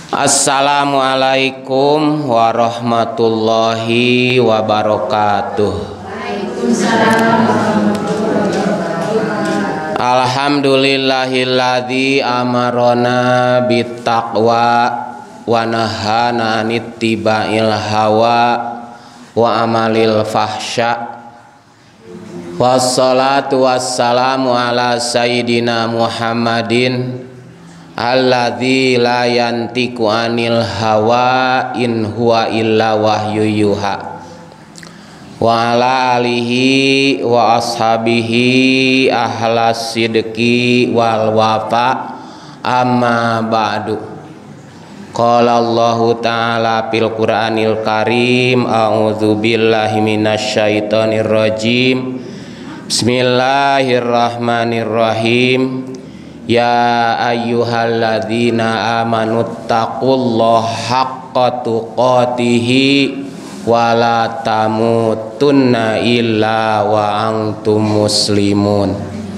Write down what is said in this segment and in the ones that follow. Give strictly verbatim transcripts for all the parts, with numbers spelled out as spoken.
Assalamualaikum warahmatullahi wabarakatuh. Alhamdulillahilladzi amarona bittaqwa wa nahana anittibail hawa wa amalil fahsya. Wassalatu wassalamu ala sayyidina Muhammadin alladzi la yantiqu anil hawa in huwa illa wahyu yuha wa ala alihi wa ashabihi ahlas sidqi wal wafa amma ba'du. Qala Allahu ta'ala fil Qur'anil Karim, a'udzu billahi minasyaitonir rajim. Bismillahirrahmanirrahim. Ya ayyuhalladzina amanu taqullaha haqqa tuqatih wa la tamutunna illa wa antum muslimun.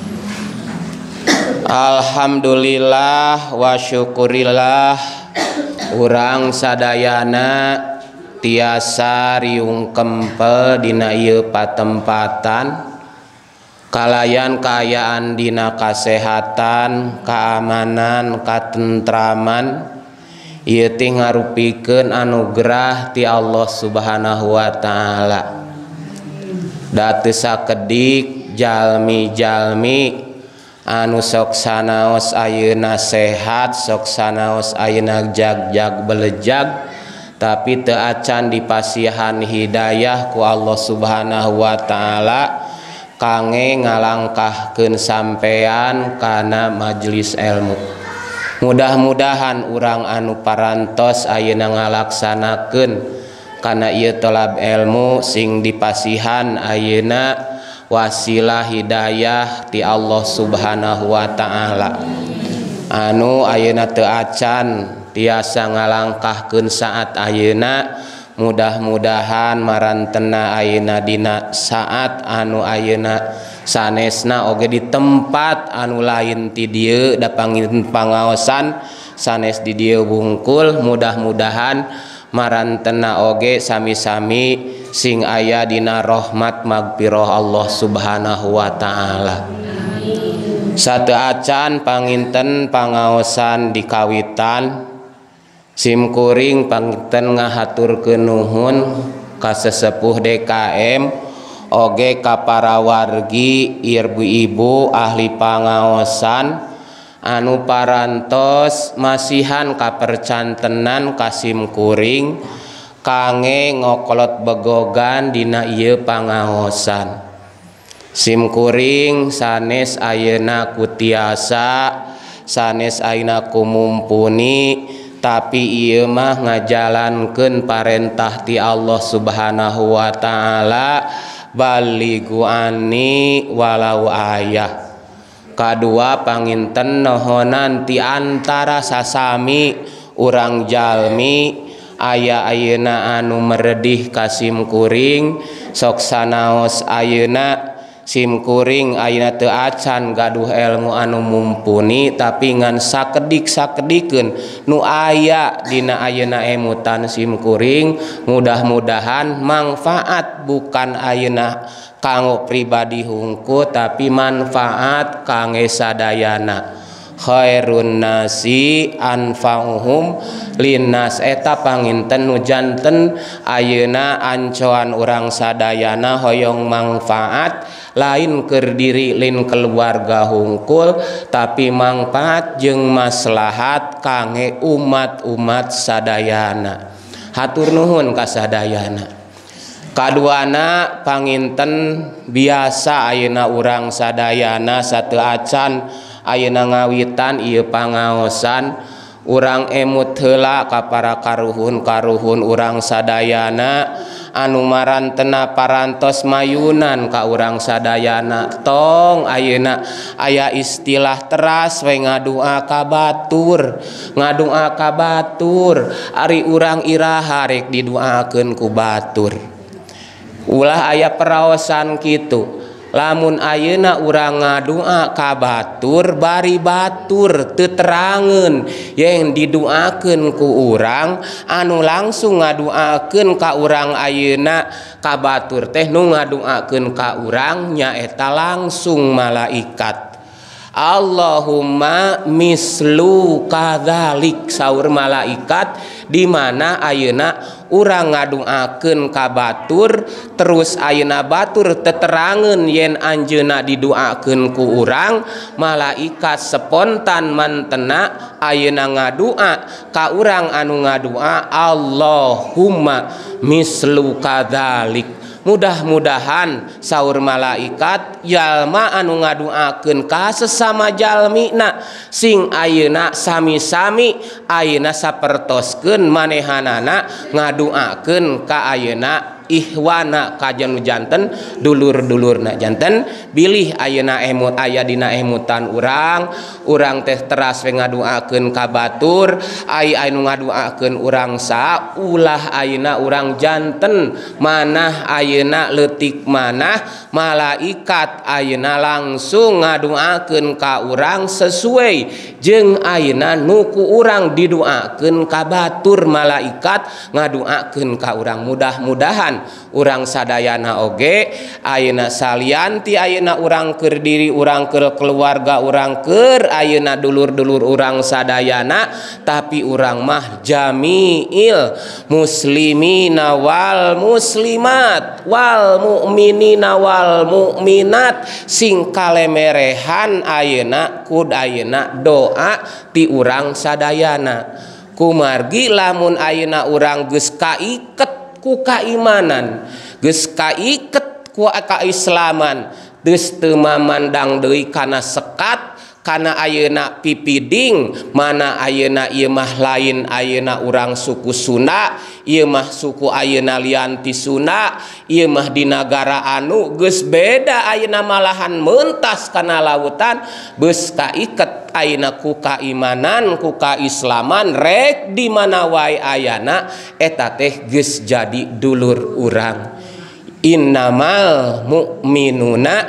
Alhamdulillah wa syukurillah urang sadayana tiasa riung kempel dina ieu patempatan kalayan kaayaan dina kasehatan, keamanan, katentraman, ieu teh ngarupikeun anugerah ti Allah Subhanahu wa taala. Da teu sakedik jalmi-jalmi anu sok sanaos ayeuna sehat, sok sanaos ayeuna jag-jag belejag, tapi teu acan dipasihan hidayah ku Allah Subhanahu wa taala kange ngalangkahkeun sampean kana majelis ilmu. Mudah-mudahan urang anu parantos ayeuna ngalaksanakeun kana ieu talab ilmu sing dipasihan ayeuna wasilah hidayah ti Allah Subhanahu wa taala. Anu ayeuna teu acan tiasa ngalangkahkeun saat ayeuna, mudah-mudahan marantena ayeuna dina saat anu ayeuna sanesna oge di tempat anu lain ti dieu da pangin pangaosan sanes di dieu bungkul, mudah-mudahan marantena oge sami-sami sing aya dina rahmat magfirah Allah Subhanahu wa taala. Sateu acan panginten pangaosan di kawitan simkuring panginten ngahaturkeun nuhun ka sesepuh D K M oge ka para wargi ibu-ibu ahli pangaosan anu parantos masihan ka percantenan ka simkuring kange ngokolot begogan dina ieu pangaosan. Simkuring sanes ayeuna ku tiasa, sanes ayeuna ku mumpuni, tapi ieu mah ngajalankeun parentah ti Allah Subhanahu wa taala, balighu anni walau ayah. Kadua panginten nohonan ti antara sasami urang jalmi aya ayeuna anu meredih ka simkuring, sok sanaos ayeuna simkuring ayeuna teu acan gaduh ilmu anu mumpuni, tapi ngan sakedik-sakedikeun nu aya dina ayeuna emutan simkuring, mudah-mudahan manfaat bukan ayeuna kanggo pribadi hungkul, tapi manfaat kangge sadayana. Khairun nasi anfa'uhum linnas, eta panginten nu janten ayeuna ancoan urang sadayana hoyong manfaat lain keur diri lin keluarga hungkul, tapi manfaat jeung maslahat kangge umat-umat sadayana. Hatur nuhun ka sadayana. Kaduana panginten biasa ayeuna urang sadayana sateu acan ayeuna ngawitan ieu pangaosan urang emut heula ka para karuhun-karuhun urang sadayana anu marantena parantos mayunan ka urang sadayana. Tong ayeuna aya istilah teras we ngadua ka batur, ngadua ka batur ari urang iraha rek diduakeun ku batur. Ulah aya peraosan kitu, lamun ayeuna urang ngadua ka batur bari batur teu terangeun yang didoakeun ku urang anu langsung ngaduakeun ka urang ayeuna ka batur teh nu ngaduakeun ka urang nyaeta langsung malaikat. Allahumma mislu kadzalik saur malaikat di mana ayeuna urang ngaduakeun ka batur terus ayeuna batur teterangeun yen anjeunna didoakeun ku urang malaikat spontan mantena ayeuna ngadua ka urang anu ngadua Allahumma mislu kadzalik. Mudah-mudahan saur malaikat jalma anu ngaduakeun ka sesama jalmina sing ayeuna sami-sami ayeuna sapertoskeun manehanana ngaduakeun ka ayeuna ihwana kajan janten dulur-dulurna janten bilih ayeuna emut aya dina emutan urang urang teh teras we ngaduakeun ka batur ai anu ngaduakeun urang sa ulah ayeuna urang janten manah ayeuna leutik manah malaikat ayeuna langsung ngaduakeun ka urang sesuai jeung ayeuna nu ku urang didoakeun ka batur malaikat ngaduakeun ka urang. Mudah-mudahan urang sadayana oge ayeuna salianti ayeuna urang keur diri urang keur keluarga urang keur ayeuna dulur-dulur urang sadayana tapi urang mah jamiil muslimina wal muslimat wal mu'minina wal mu'minat sing kalemerehan ayeuna kud ayeuna doa ti urang sadayana kumargi lamun ayeuna urang geus kaiket ku kaimanan geus kaiket ku kaislaman geus teu mamandang deui kana sekat kana ayeuna pipiding mana ayeuna ieu mah lain ayeuna urang suku Sunda ieu mah suku ayeuna lian ti Sunda ieu mah di nagara anu geus beda ayeuna malahan meuntas kana lautan geus kaiket ayeuna ku kaimanan ku kaislaman rek di mana wae ayana eta teh geus jadi dulur urang. Innamal mu'minuna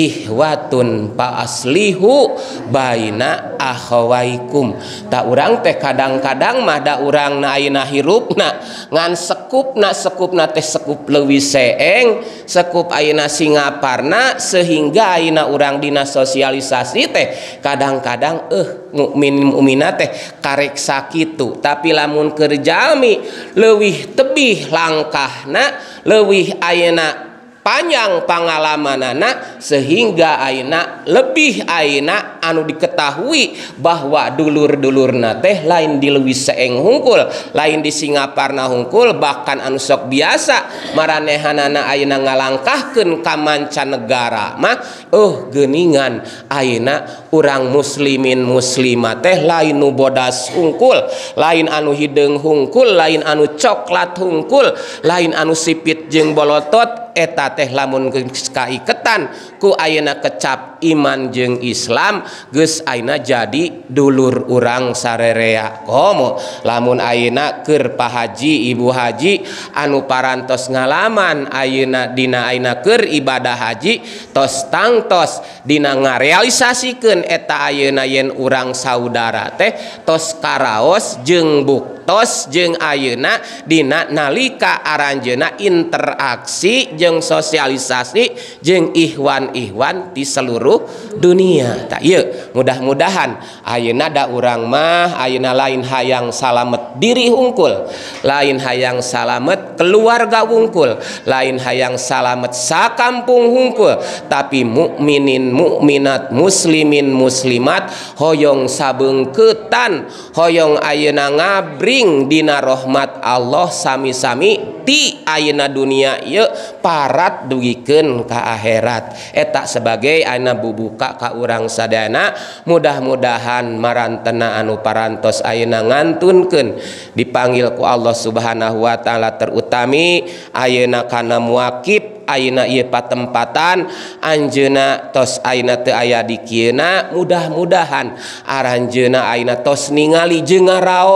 ihwatun pa aslihu baina akhawaikum. Tak urang teh kadang-kadang mah da urang na ayeuna hirupna ngan sekupna sekupna teh sekup leuwih seeng sekup ayeuna singaparna sehingga ayeuna urang dina sosialisasi teh kadang-kadang eh mukmin mukminat teh karek sakitu tapi lamun keur jalmi leuwih tebih langkahna leuwih ayeuna panjang pangalamanana sehingga ayeuna lebih ayeuna anu diketahui bahwa dulur-dulurna teh lain di leuwih seeng hungkul lain di Singaparna hungkul bahkan anu sok biasa maranehanana ayeuna ngalangkahkeun ka mancanegara mah oh geuningan ayeuna urang muslimin muslimat teh lain nu bodas hungkul lain anu hideung hungkul lain anu coklat hungkul lain anu sipit jeung bolotot eta teh lamun geus kaiketan ku ayeuna kecap iman jeung Islam geus ayeuna jadi dulur urang sarerea. Komo lamun ayeuna keur pahaji ibu haji anu parantos ngalaman ayeuna dina ayeuna keur ibadah haji tos tangtos dina ngarealisasikeun eta ayeuna yen urang saudara teh tos karaos jeung buktos jeung ayeuna dina nalika aranjeuna interaksi jeung sosialisasi jeung ihwan-ihwan di seluruh dunia. Tak ieu mudah-mudahan ayeuna da urang mah ayeuna lain hayang salamet diri hungkul, lain hayang salamet keluarga hungkul, lain hayang salamet sakampung hungkul, tapi mukminin mukminat muslimin muslimat hoyong sabeungkeutan hoyong ayeuna ngabring dina rahmat Allah sami-sami ti ayeuna dunia ieu parat dugikeun ka akhirat. Eta sebagai ayeuna bubuka ka urang sadayana mudah-mudahan marantena anu parantos ayeuna ngantunkeun dipanggil ku Allah Subhanahu wa taala terutami ayeuna kana muakib ayeuna ieu patempatan anjeunna tos ayeuna teu aya di kieuna mudah-mudahan aranjeunna ayeuna tos ningali jeung ngaraos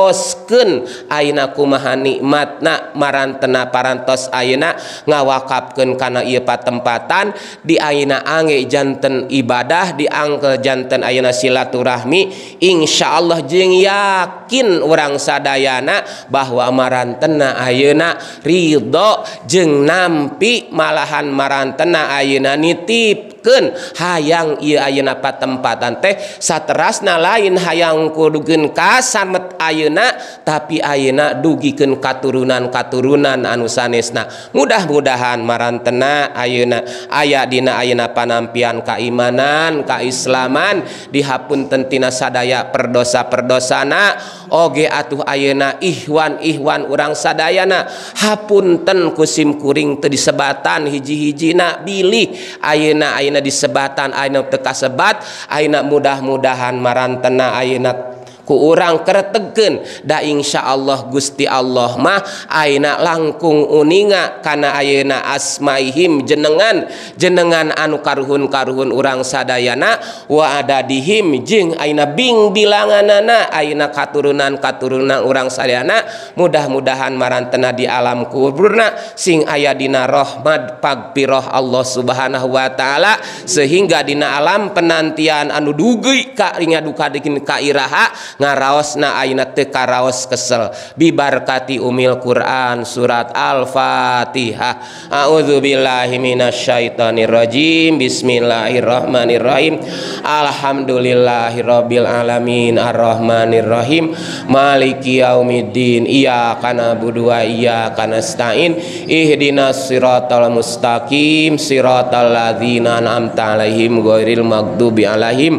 ngaoskeun ayeuna kumaha nikmatna marantena parantos ayeuna ngawakafkeun kana ieu patempatan di ayeuna angge janten ibadah di angkel janten ayeuna silaturahmi insyaallah jeung yakin urang sadayana bahwa marantena ayeuna ridho jeung nampi malahan marantena ayeuna nitipkeun hayang ieu ayeuna patempatan teh saterasna lain hayang kudugeun ka samet ayeuna tapi ayeuna dugikeun katurunan-katurunan anu sanesna. Mudah-mudahan marantena ayeuna aya dina ayeuna panampian kaimanan kaislaman dihapunten tina sadaya perdosa-perdosana oge atuh ayeuna ihwan-ihwan urang sadayana hapunten kusim kuring teu disebatan hiji-hijina bilih ayeuna ayeuna disebatan ayeuna teu kasebat ayeuna mudah-mudahan marantena ayeuna ku urang keretegeun da insyaallah Gusti Allah mah ayeuna langkung uninga kana ayeuna asmaihim jenengan jenengan anu karuhun-karuhun urang sadayana wa adadihim jeung ayeuna bing bilanganana ayeuna katurunan-katurunan urang sadayana mudah-mudahan marantena di alam kuburna sing aya dina rahmat pagpirah Allah Subhanahu wa taala sehingga dina alam penantian anu dugi ka ringa duka dikin kairaha ngaraosna ayeuna teu karaos kesel bibarkati umil Quran surat Al-Fatihah. A'udzubillahi minasyaitonir rajim. Bismillahirrahmanirrahim. Alhamdulillahirabbil alamin arrahmanir rahim maliki yaumiddin iyyaka na'budu wa iyyaka nasta'in ihdinas siratal mustaqim siratal ladzina an'amta 'alaihim ghairil maghdubi 'alaihim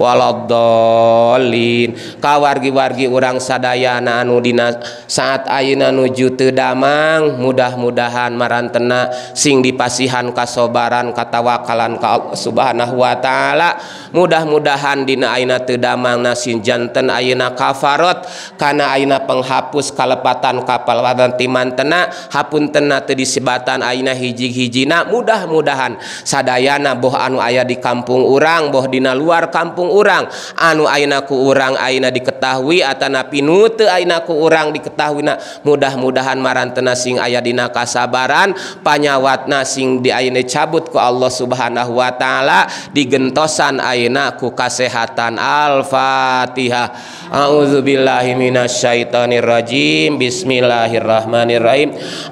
waladdallin. Kawargi-wargi urang sadayana anu dina saat ayeuna nuju teu damang mudah-mudahan marantena sing dipasihan kasobaran katawakalan ka Allah Subhanahu wa taala mudah-mudahan dina ayeuna teu damang nasin janten ayeuna kafarat kana ayeuna penghapus kalepatan kapal wadan timantena hapuntenna teu disebatan ayeuna hiji-hijina mudah-mudahan sadayana boh anu aya di kampung urang boh dina luar kampung urang anu ayeuna ku urang ayeuna diketahui atanapi nu teu ayeuna ku urang diketahuina mudah-mudahan marantena sing aya dina kasabaran panyawatna sing di ayeuna cabut ku Allah Subhanahu wa taala digentosan ayeuna ku kasehatan. Al-Fatihah. A'udzubillahi minasyaitonir rajim. Bismillahirrahmanirrahim.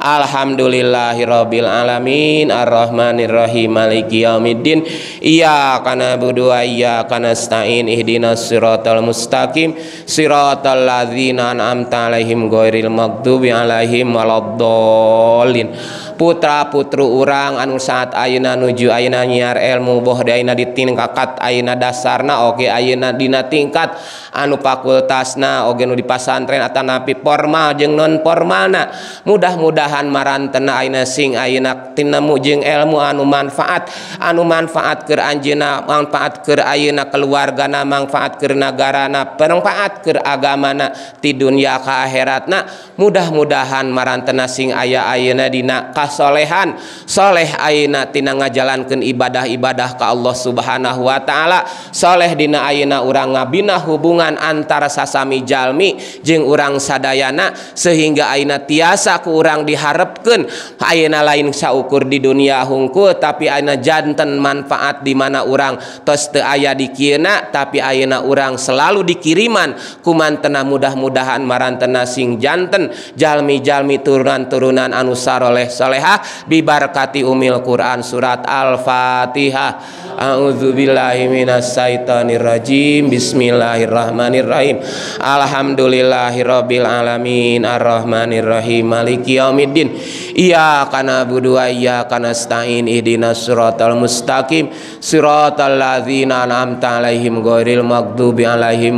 Alhamdulillahirabbil alamin arrahmanir rahim maliki yaumiddin iyyaka na'budu wa iyyaka nasta'in ihdinas siratal mustaqim siratal ladzina an'amta 'alaihim ghairil maghdubi 'alaihim waladdallin. Putra putru urang anu saat ayeuna nuju ayeuna nyiar ilmu boh ayeuna di tingkat ayeuna dasarna oge ayeuna dina tingkat anu fakultasna oge nu di pasantren atanapi formal jeung non formalna mudah-mudahan marantena ayeuna sing ayeuna tinemu jeung ilmu anu manfaat anu manfaat keur anjeunna manfaat keur ayeuna keluargana manfaat keur nagarana manfaat keur agamana ti dunya ka akhiratna mudah-mudahan marantena sing aya ayeuna dina kasolehan soleh ayeuna tina ngajalankeun ibadah-ibadah ka Allah Subhanahu wa taala soleh dina ayeuna urang ngabina hubungan antara sasami jalmi jeung urang sadayana sehingga ayeuna tiasa ku urang diharepkeun ayeuna lain saukur di dunia hungkul tapi ayeuna janten manfaat di mana urang tos teu aya di kieuna tapi ayeuna urang selalu dikiriman kumantena mudah-mudahan marantena sing janten jalmi-jalmi turunan-turunan anu saroleh solehah bibarakati umil Quran surat Al-Fatihah. A'udzubillahi minasyaitonir rajim. Bismillahirrahmanirrahim. Alhamdulillahirabbil alamin arrahmanir rahim maliki yaumiddin iyyaka na'budu wa iyyaka nasta'in ihdinas siratal mustaqim siratal ladzina an'amta 'alaihim ghairil maghdubi 'alaihim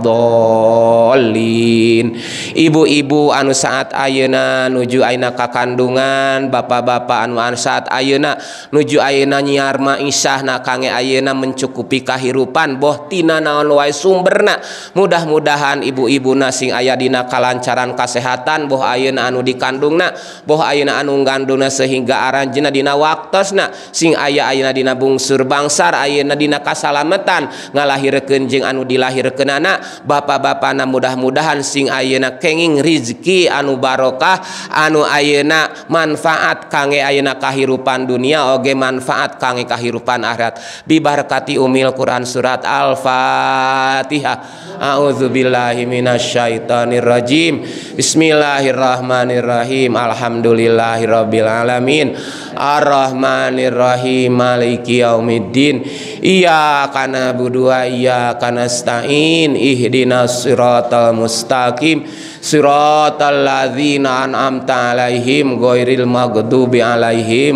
waladdallin. Ibu-ibu anu saat ayeuna nuju ayeuna ka kandungan bapak-bapak anu saat ayeuna nuju ayeuna nyiar maisahna kange ayeuna mencukupi kahirupan boh tina naon wae sumberna mudah-mudahan ibu-ibuna sing aya dina kalancaran kasehatan boh ayeuna anu dikandungna boh ayeuna anu ngandungna sehingga aranjeunna dina waktosna sing aya ayeuna dina bungsur bangsar ayeuna dina kasalametan ngalahirkeun jeung anu dilahirkeunana bapak-bapana mudah-mudahan sing ayeuna kenging rizki anu barokah anu ayeuna manfaat kangge ayeuna kahirupan dunia oge manfaat kangge kahirupan akhirat bibarakati umil Quran surat Al-Fatihah. A'udzubillahi minasyaitonir rajim. Bismillahirrahmanirrahim. Alhamdulillahirabbil alamin. Arrahmanirrahim. Maliki yaumiddin. Iyyaka na'budu wa iyyaka nasta'in. Ihdinas siratal mustaqim. Siratal ladzina an'amta 'alaihim ghairil maghdubi 'alaihim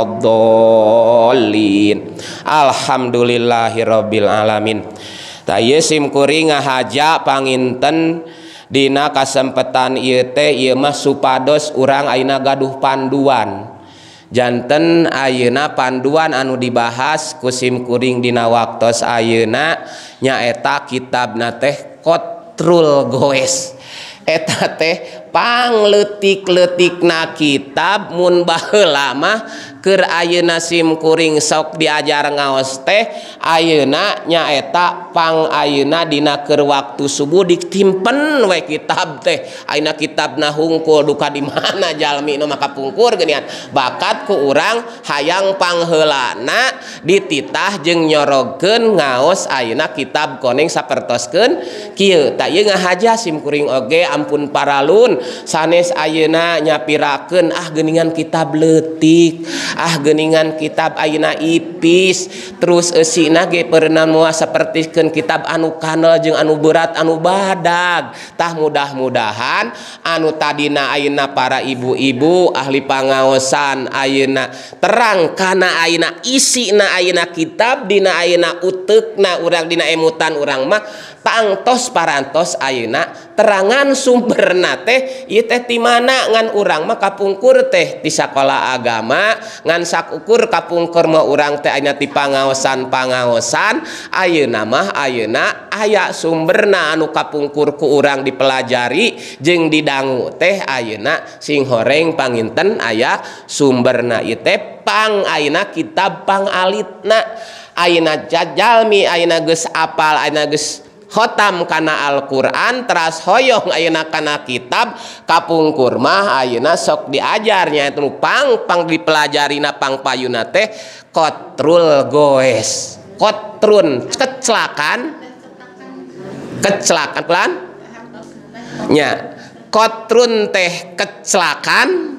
waladdallin. Alhamdulillahirabbil alamin. Taya simkuring ngahaja panginten dina kasempatan ieu teh ieu mah supados urang ayeuna gaduh panduan. Janten ayeuna panduan anu dibahas ku simkuring dina waktos ayeuna nyaeta kitabna teh Qatrul Goes. Eta teh pangleutik-leutikna kitab mun baheula mah keur ayeuna simkuring sok diajar ngaos teh ayeuna nyaeta pang ayeuna dina keur waktu subuh ditimpen we kitab teh ayeuna kitabna hungkul duka di mana jalmi nu maka pungkur geuningan bakat ku urang hayang pangheulana dititah jeung nyorogkeun ngaos ayeuna kitab koneng sapertoskeun kieu ta ieu ngahaja simkuring oge ampun paralun sanes ayeuna nyapirakeun ah geuningan kitab leutik ah geuningan kitab ayeuna ipis terus eusina ge peureunna moal sapertikeun kitab anu kanel jeung anu berat anu badag tah mudah-mudahan anu tadina ayeuna para ibu-ibu ahli pangaosan ayeuna terang kana ayeuna isina ayeuna kitab dina ayeuna uteukna urang dina emutan urang mah tangtos parantos ayeuna terangan sumberna teh ieu teh ti mana ngan urang mah kapungkur teh ti sakola agama ngan sakukur kapungkur mah urang teh ayeuna ti pangaosan-pangaosan ayeuna mah ayeuna aya sumberna anu kapungkur ku urang dipelajari jeung didangu teh ayeuna sing horeng panginten aya sumberna ieu teh pang ayeuna kitab pangalitna ayeuna jalmi ayeuna geus apal ayeuna geus khotam kana Al-Quran teras hoyong ayeuna kana kitab kapungkur mah ayeuna sok diajarnya itu pang pang dipelajarina pang payuna teh Qatrul Goes. Qatrun kecelakaan kecelakaan pelan nya Qatrun teh kecelakaan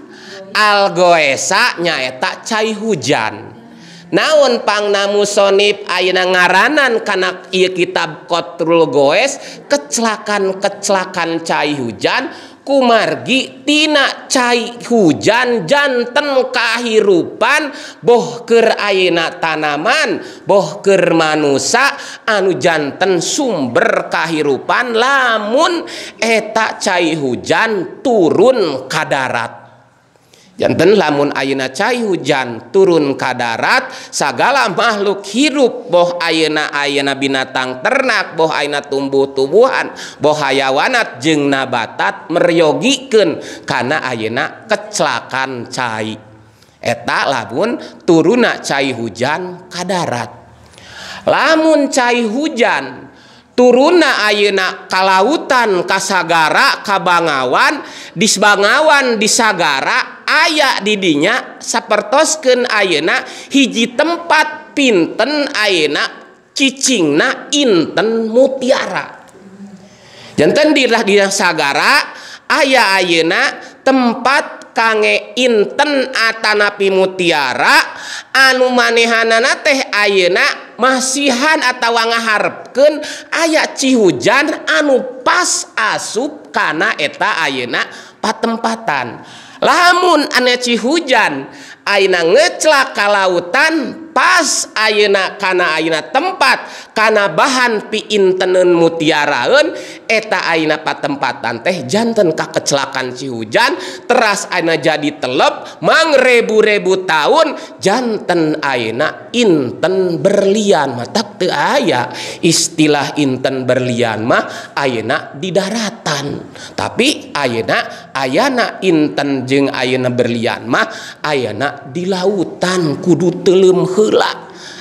Al-Goesa nyaeta cai hujan. Naon pangna musonib ayeuna ngaranan kana ieu kitab Qatrul Goes kecelakaan-kecelakaan cai hujan kumargi tina cai hujan janten kahirupan boh keur ayeuna tanaman boh keur manusa anu janten sumber kahirupan lamun eta cai hujan turun ka darat. Janten lamun ayeuna cai hujan turun ka darat sagala makhluk hidup boh ayeuna ayeuna binatang ternak boh ayeuna tumbuh-tumbuhan boh hayawanat jeung nabatat meryogikeun kana ayeuna kecelakaan cai eta lamun turuna cai hujan ka darat. Lamun cai hujan turuna ayeuna ka lautan ka sagara ka bangawan di bangawan di sagara aya di dinya sapertoskeun ayeuna hiji tempat pinten ayeuna cicingna inten mutiara. Janten di dina sagara aya ayeuna tempat kange inten atanapi mutiara anu manehanana teh ayeuna masihan atawa ngaharepkeun aya cihujan anu pas asup kana eta ayeuna patempatan. Lamun anu cihujan ayeuna ngeclak ka lautan pas ayeuna kana ayeuna tempat kana bahan pi inteneun mutiaraeun eta ayeuna patempatan teh janten ka kecelakaan cihujan teras ayeuna jadi telep mangrebu-rebu taun janten ayeuna inten berlian matak teu aya istilah inten berlian mah ayeuna di daratan tapi ayeuna ayana inten jeung ayeuna berlian mah ayeuna di lautan kudu teuleum heula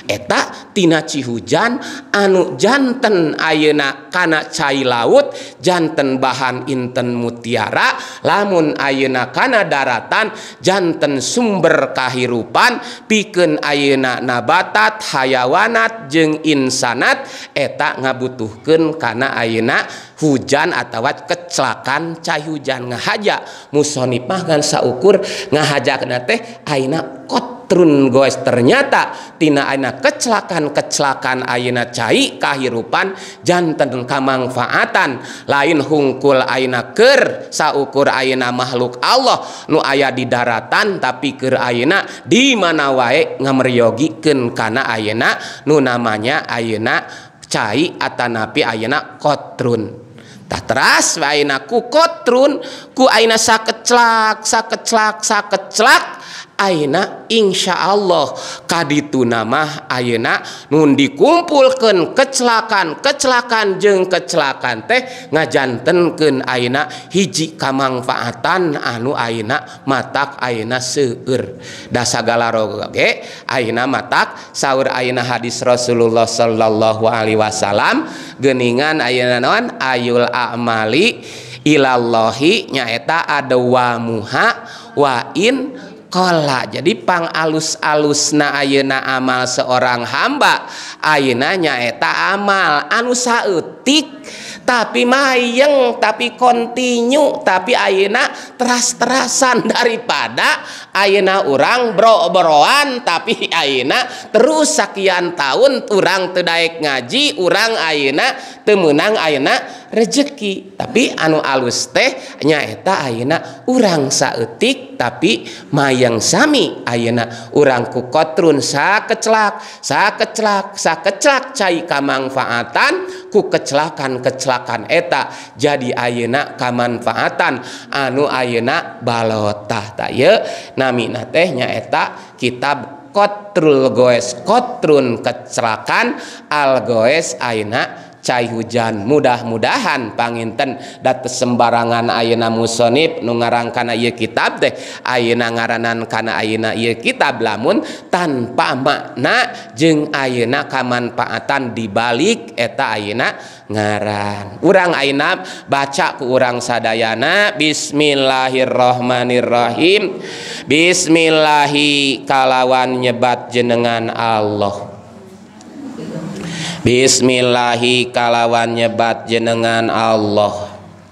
eta tina Cihujan anu janten ayeuna kana cai laut janten bahan inten mutiara lamun ayeuna kana daratan janten sumber kahirupan pikeun ayeuna nabatat hayawanat jeung insanat eta ngabutuhkeun kana ayeuna hujan atawa kecelakaan cai hujan ngahaja musonif mah ngan saukur ngahajakna teh ayeuna kotrun goes ternyata tina ayeuna kecelakaan-kecelakaan ayeuna cai kahirupan janten kamanfaatan lain hungkul ayeuna keur saukur ayeuna makhluk Allah nu aya di daratan tapi keur ayeuna di mana wae ngameryogikeun kana ayeuna nu namanya ayeuna cai atanapi ayeuna kotrun. Tah teras ayeuna ku kotrun ku ayeuna sakeclak sakeclak sakeclak ayeuna insyaallah kaditu namah ayeuna nun dikumpulkeun kecelakaan kecelakaan jeung kecelakaan teh ngajantenkeun ayeuna hiji kamangfaatan anu ayeuna matak ayeuna seueur da sagala roge ayeuna matak saur ayeuna hadis Rasulullah sallallahu alaihi wasallam geuningan ayeuna naon ayul a'mali ilallahi nyaeta adawamuha wa in qala. Jadi pang alus-alusna ayeuna amal seorang hamba ayeuna nyaeta amal anu saeutik tapi mayeng tapi kontinu tapi ayeuna teras-terasan daripada ayeuna urang bro-broan tapi ayeuna terus sakian tahun urang teu daek ngaji urang ayeuna teu meunang ayeuna rezeki tapi anu alus teh nyaeta ayeuna urang saeutik tapi mayang sami ayeuna urang ku kotrun sakeclak sakeclak sakeclak cai kamanfaatan ku kecelakaan-kecelakaan eta jadi ayeuna kamanfaatan anu ayeuna balotah ta ye namina teh nyaeta kitab kotrul goes kotrun kecelakaan al goes ayeuna cai hujan. Mudah-mudahan panginten dates sembarangan ayeuna musonib nu ngarangkana ieu kitab teh ayeuna ngaranan kana ayeuna ieu kitab lamun tanpa makna jeung ayeuna kamanfaatan dibalik eta ayeuna ngaran. Urang ayeuna baca ku urang sadayana bismillahirrahmanirrahim. Bismillahi kalawan nyebat jenengan Allah. Bismillahi kalawan nyebat jenengan Allah.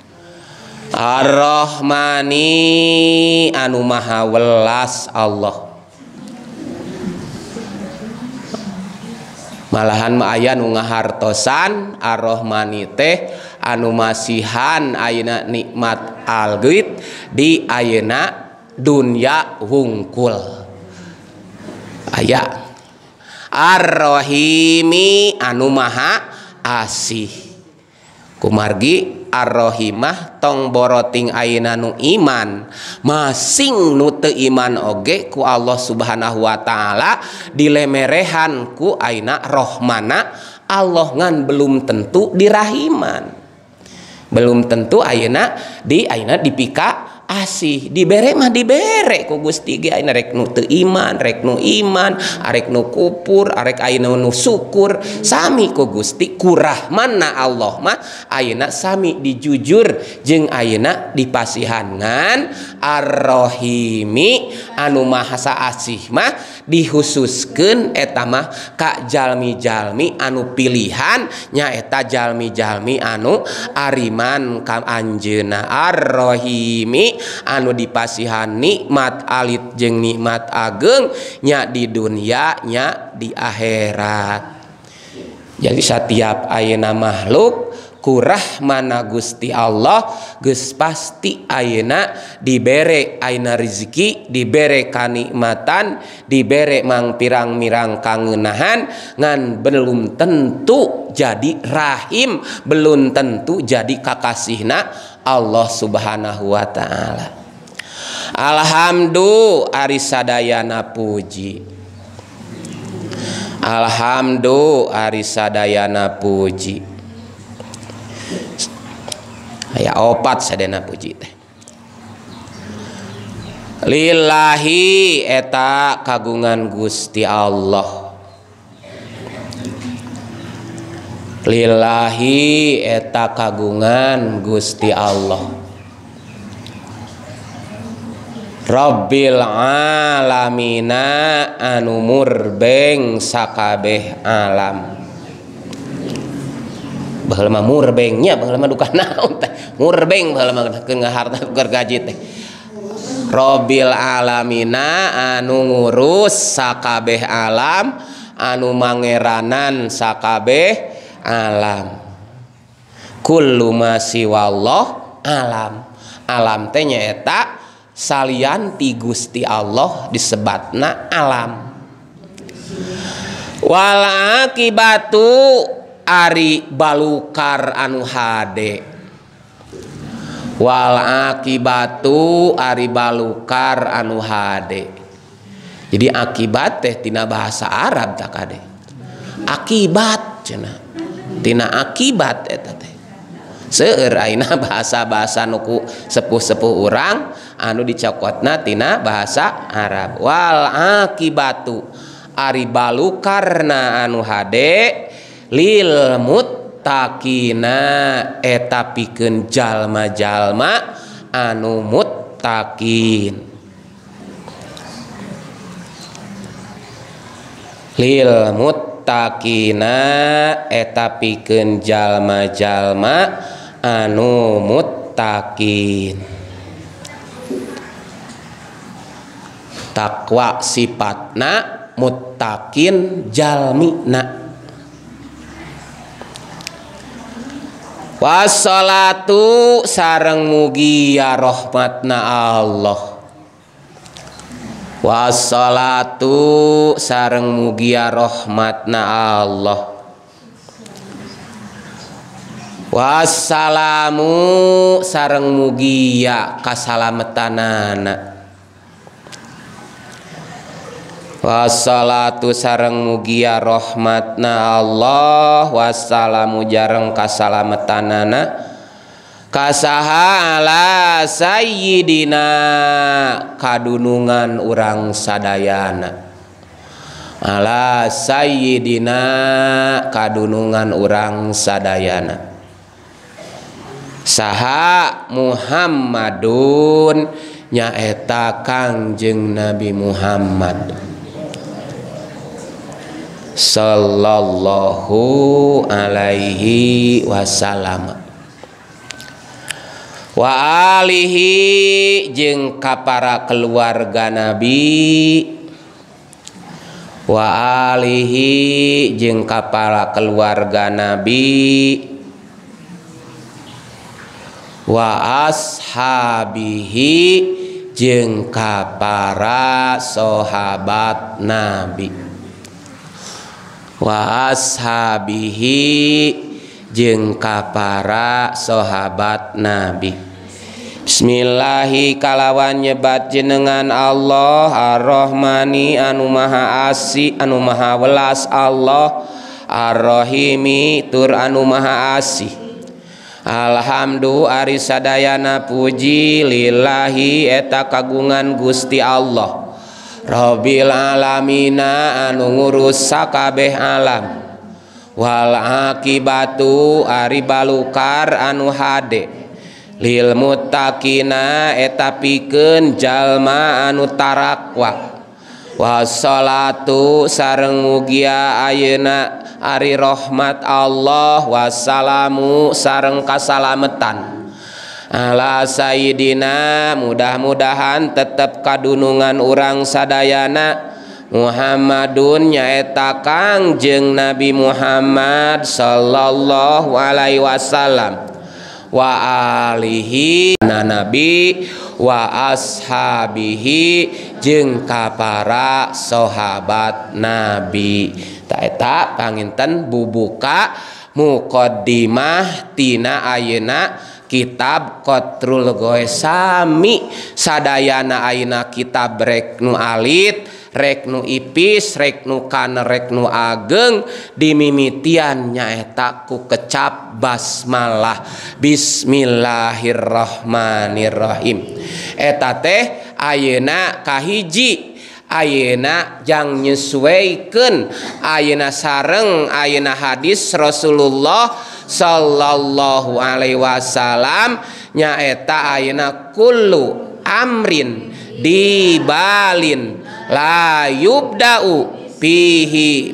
Ar-Rahmani anu maha welas Allah. Malahan aya nu ngahartosan Ar-Rahmani teh anu masihan ayeuna nikmat algit di ayeuna dunya hungkul. Aya Ar-Rahimi anu maha asih. Kumargi Ar-Rahimah tong boroting ayeuna nu iman masing nu teu iman oge ku Allah Subhanahu wa taala dilemerehan ku ayeuna rahmana Allah ngan belum tentu dirahiman. Belum tentu ayeuna di ayeuna dipika asih dibere mah dibere ku Gusti ge ayeuna rek nu teu iman rek nu iman arek nu kupur arek ayeuna nu syukur sami ku Gusti ku rahmanna Allah mah ayeuna sami dijujur jeung ayeuna dipasihangan Ar-Rahimi anu maha asih mah dihususkeun eta mah ka jalmi-jalmi anu pilihan nyaeta jalmi-jalmi anu ariman ka anjeunna. Ar-Rahimi anu dipasihan nikmat alit jeung nikmat ageng nya di dunia nya di akhirat. Jadi setiap ayeuna makhluk ku rahmana Gusti Allah geus pasti ayeuna dibere ayeuna rezeki dibere kanikmatan dibere mang pirang-mirang kangeunahan ngan belum tentu jadi rahim belum tentu jadi kakasihna Allah Subhanahu wa taala. Alhamdulillah ari sadayana puji. Alhamdulillah ari sadayana puji. Aya opat sadayana puji teh. Lillahi eta kagungan Gusti Allah. lillahi eta kagungan Gusti Allah Rabbil alamina anu murbeng sakabeh alam. Baheula mah murbengnya baheula mah duka naon teh. Murbeng baheula mah keun harta keur gaji teh. Rabbil alamina anu ngurus sakabeh alam, anu mangeranan sakabeh alam. Kullu ma siwallah alam. Alam teh nyaeta salian ti Gusti Allah disebatna alam. Wal akibatu ari balukar anu hade. Wal akibatu ari balukar anu hade. Jadi akibat teh tina bahasa Arab tak kade. Akibat cenah. Tina akibat eta teh. Seueur ayeuna bahasa-bahasa nuku sepuh-sepuh urang anu dicokotna tina bahasa Arab. Wal akibatu ari balukarna anu hade lil muttaqina eta pikeun jalma-jalma anu muttaqin. Lil muttaqina eta pikeun jalma-jalma anu muttaqin. Takwa sifatna, muttaqin jalmina. Wassalatu sareng mugi ya rahmatna Allah. Wassalatu sareng mugi ya rahmatna Allah. Wassalamu sareng mugi ya kasalametanana. Wassalatu sareng mugi ya rahmatna Allah. Wassalamu jareng kasalametanana kasaha ala sayyidina kadunungan urang sadayana. Ala sayyidina kadunungan urang sadayana. Saha Muhammadun nyaeta Kangjeng Nabi Muhammad sallallahu alaihi wasallam. Wa alihi jeung ka para keluarga Nabi. Wa alihi jeung ka para keluarga Nabi. Wa ashabihi jeung ka para sahabat Nabi. Wa ashabihi jeung ka para sahabat Nabi. Bismillahi kalawan nyebat jenengan Allah Ar-Rahmani anu maha asih anu maha welas Allah Ar-Rahimi tur anu maha asih. Alhamdu ari sadayana puji lillahi eta kagungan Gusti Allah Rabbil alamina anu ngurus sakabeh alam. Wal akibatu ari balukar anu hade lil muttaqina eta pikeun jalma anu tarakwa. Wassalatu sareng mugia ayeuna ari rahmat Allah. Wassalamu sareng kasalametan ala sayyidina mudah-mudahan tetep kadunungan urang sadayana Muhammadun nyaeta Kangjeng Nabi Muhammad sallallahu alaihi wasallam wa alihi na nabi wa ashabihi jeung ka para sahabat Nabi. Ta eta panginten bubuka muqaddimah tina ayeuna kitab Qatrul Ghaisami. Sadayana ayeuna kitab rek nu alit, rek nu ipis, rek nu kana, rek nu ageng dimimitian nyaeta ku kecap basmalah bismillahirrahmanirrahim. Eta teh ayeuna kahiji ayeuna jang nyesuaikeun ayeuna sareng ayeuna hadis Rasulullah sallallahu alaihi wasallam nyaeta ayeuna kullu amrin dibalin la yubda'u fihi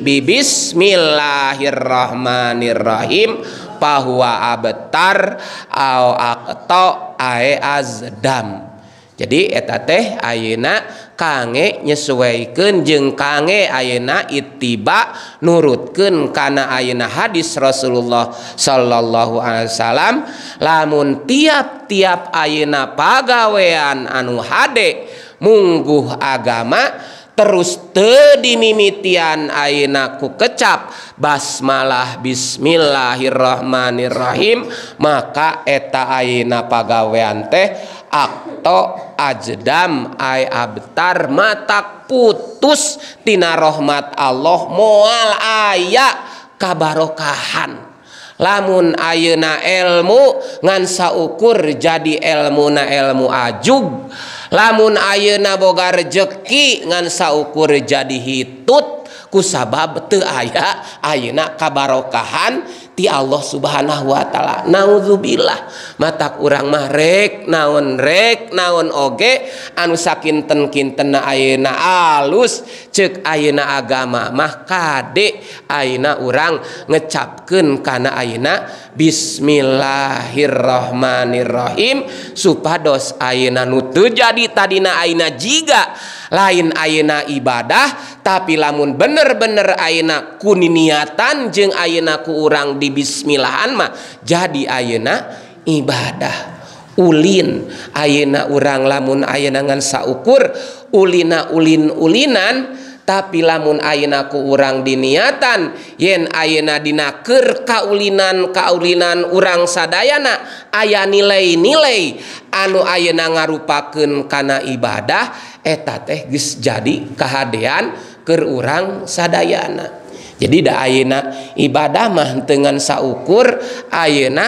bismillahirrahmanirrahim bahwa abtar au aqta ae azdam. Jadi eta teh ayeuna kange nyesuaikeun jeung kange ayeuna ittiba nurutkeun kana ayeuna hadis Rasulullah sallallahu alaihi wasallam. Lamun tiap-tiap ayeuna pagawean anu hade mungguh agama terus teu dimimitian ayeuna ku kecap basmalah bismillahirrahmanirrahim maka eta ayeuna pagawean teh akto ajdam ay abtar matak putus tina rahmat Allah moal aya kabarokahan. Lamun ayeuna ilmu ngan saukur jadi ilmuna ilmu ajug, lamun ayeuna boga rejeki ngan saukur jadi hitut kusabab teu aya ayeuna kabarokahan ti Allah subhanahu wa ta'ala. Naudzubillah matak urang mah rek naon rek naon oge anu sakinten-kintenna ayeuna alus ceuk ayeuna agama mah kade ayeuna urang ngecapkeun kana ayeuna bismillahirrahmanirrahim supados ayeuna nu teu jadi tadina ayeuna jiga lain ayeuna ibadah tapi lamun bener-bener ayeuna kuniniatan jeung ayeuna ku urang di bismillahan mah jadi ayeuna ibadah. Ulin ayeuna urang lamun ayeuna ngan saukur ulina ulin-ulinan tapi lamun ayeuna ku urang diniatan yen ayeuna dina keur kaulinan kaulinan urang sadayana aya nilai-nilai anu ayeuna ngarupakeun kana ibadah eta teh geus jadi kahadean keur urang sadayana. Jadi da ayeuna ibadah mah dengan saukur ayeuna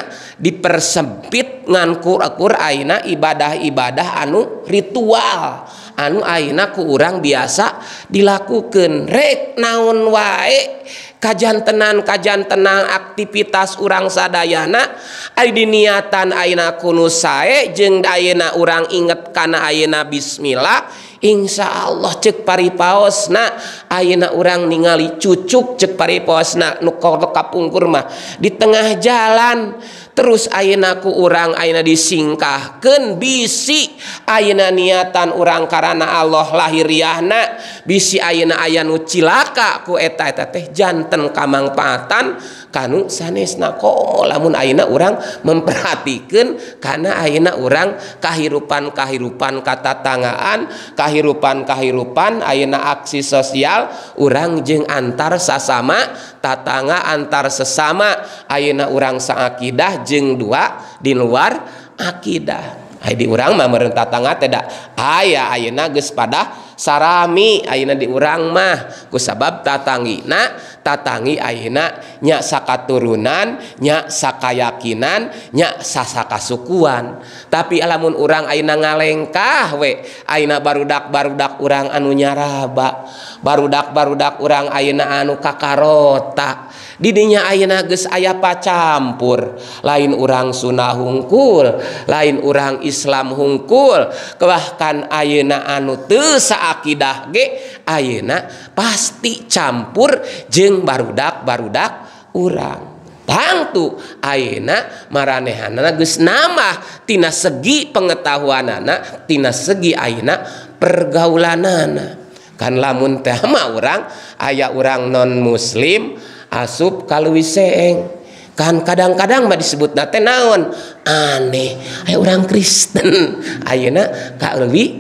dipersempit ngan kur-kur ayeuna ibadah-ibadah anu ritual anu ayeuna ku urang biasa dilakukeun rek naon wae kajantenan kajantenan aktivitas urang sadayana ari diniatan ayeuna kudu sae jeung ayeuna urang inget kana ayeuna bismillah insya Allah cek paripaosna ayeuna urang ningali cucuk cek paripaosna nu kapungkur mah di tengah jalan terus ayeuna ku urang ayeuna disingkahkeun bisi ayeuna niatan urang karana Allah lahiriahna bisi ayeuna aya nu cilaka ku eta eta teh janten kamangpaatan kanu sanesna komo lamun ayeuna urang memperhatikeun kana ayeuna urang kahirupan-kahirupan katatangaan kahirupan-kahirupan ayeuna aksi sosial urang jeung antar sasama tatangga antar sesama ayeuna urang saakidah jeung dua di luar akidah. Ai di urang mah meureun tatangga teh da aya ayeuna geus pada sarami ayeuna di urang mah kusabab tatanggina tatangi ayeuna nya sakaturunan nya sakayakinan nya sasakasukuan. Tapi lamun urang ayeuna ngalengkah we ayeuna barudak-barudak urang anu nyaraba barudak-barudak urang ayeuna anu kakarota di dinya ayeuna geus aya pacampur lain urang Sunda hungkul lain urang Islam hungkul bahkan ayeuna anu teu saakidah ge ayeuna pasti campur jeung barudak-barudak urang. Tangtu ayeuna maranehanana geus nambah tina segi pengetahuanana tina segi ayeuna pergaulanana. Kan lamun teh mah urang aya urang non muslim asup kaleuwih seeng kan kadang-kadang mah disebutna teh naon aneh aya urang Kristen ayeuna kaleuwih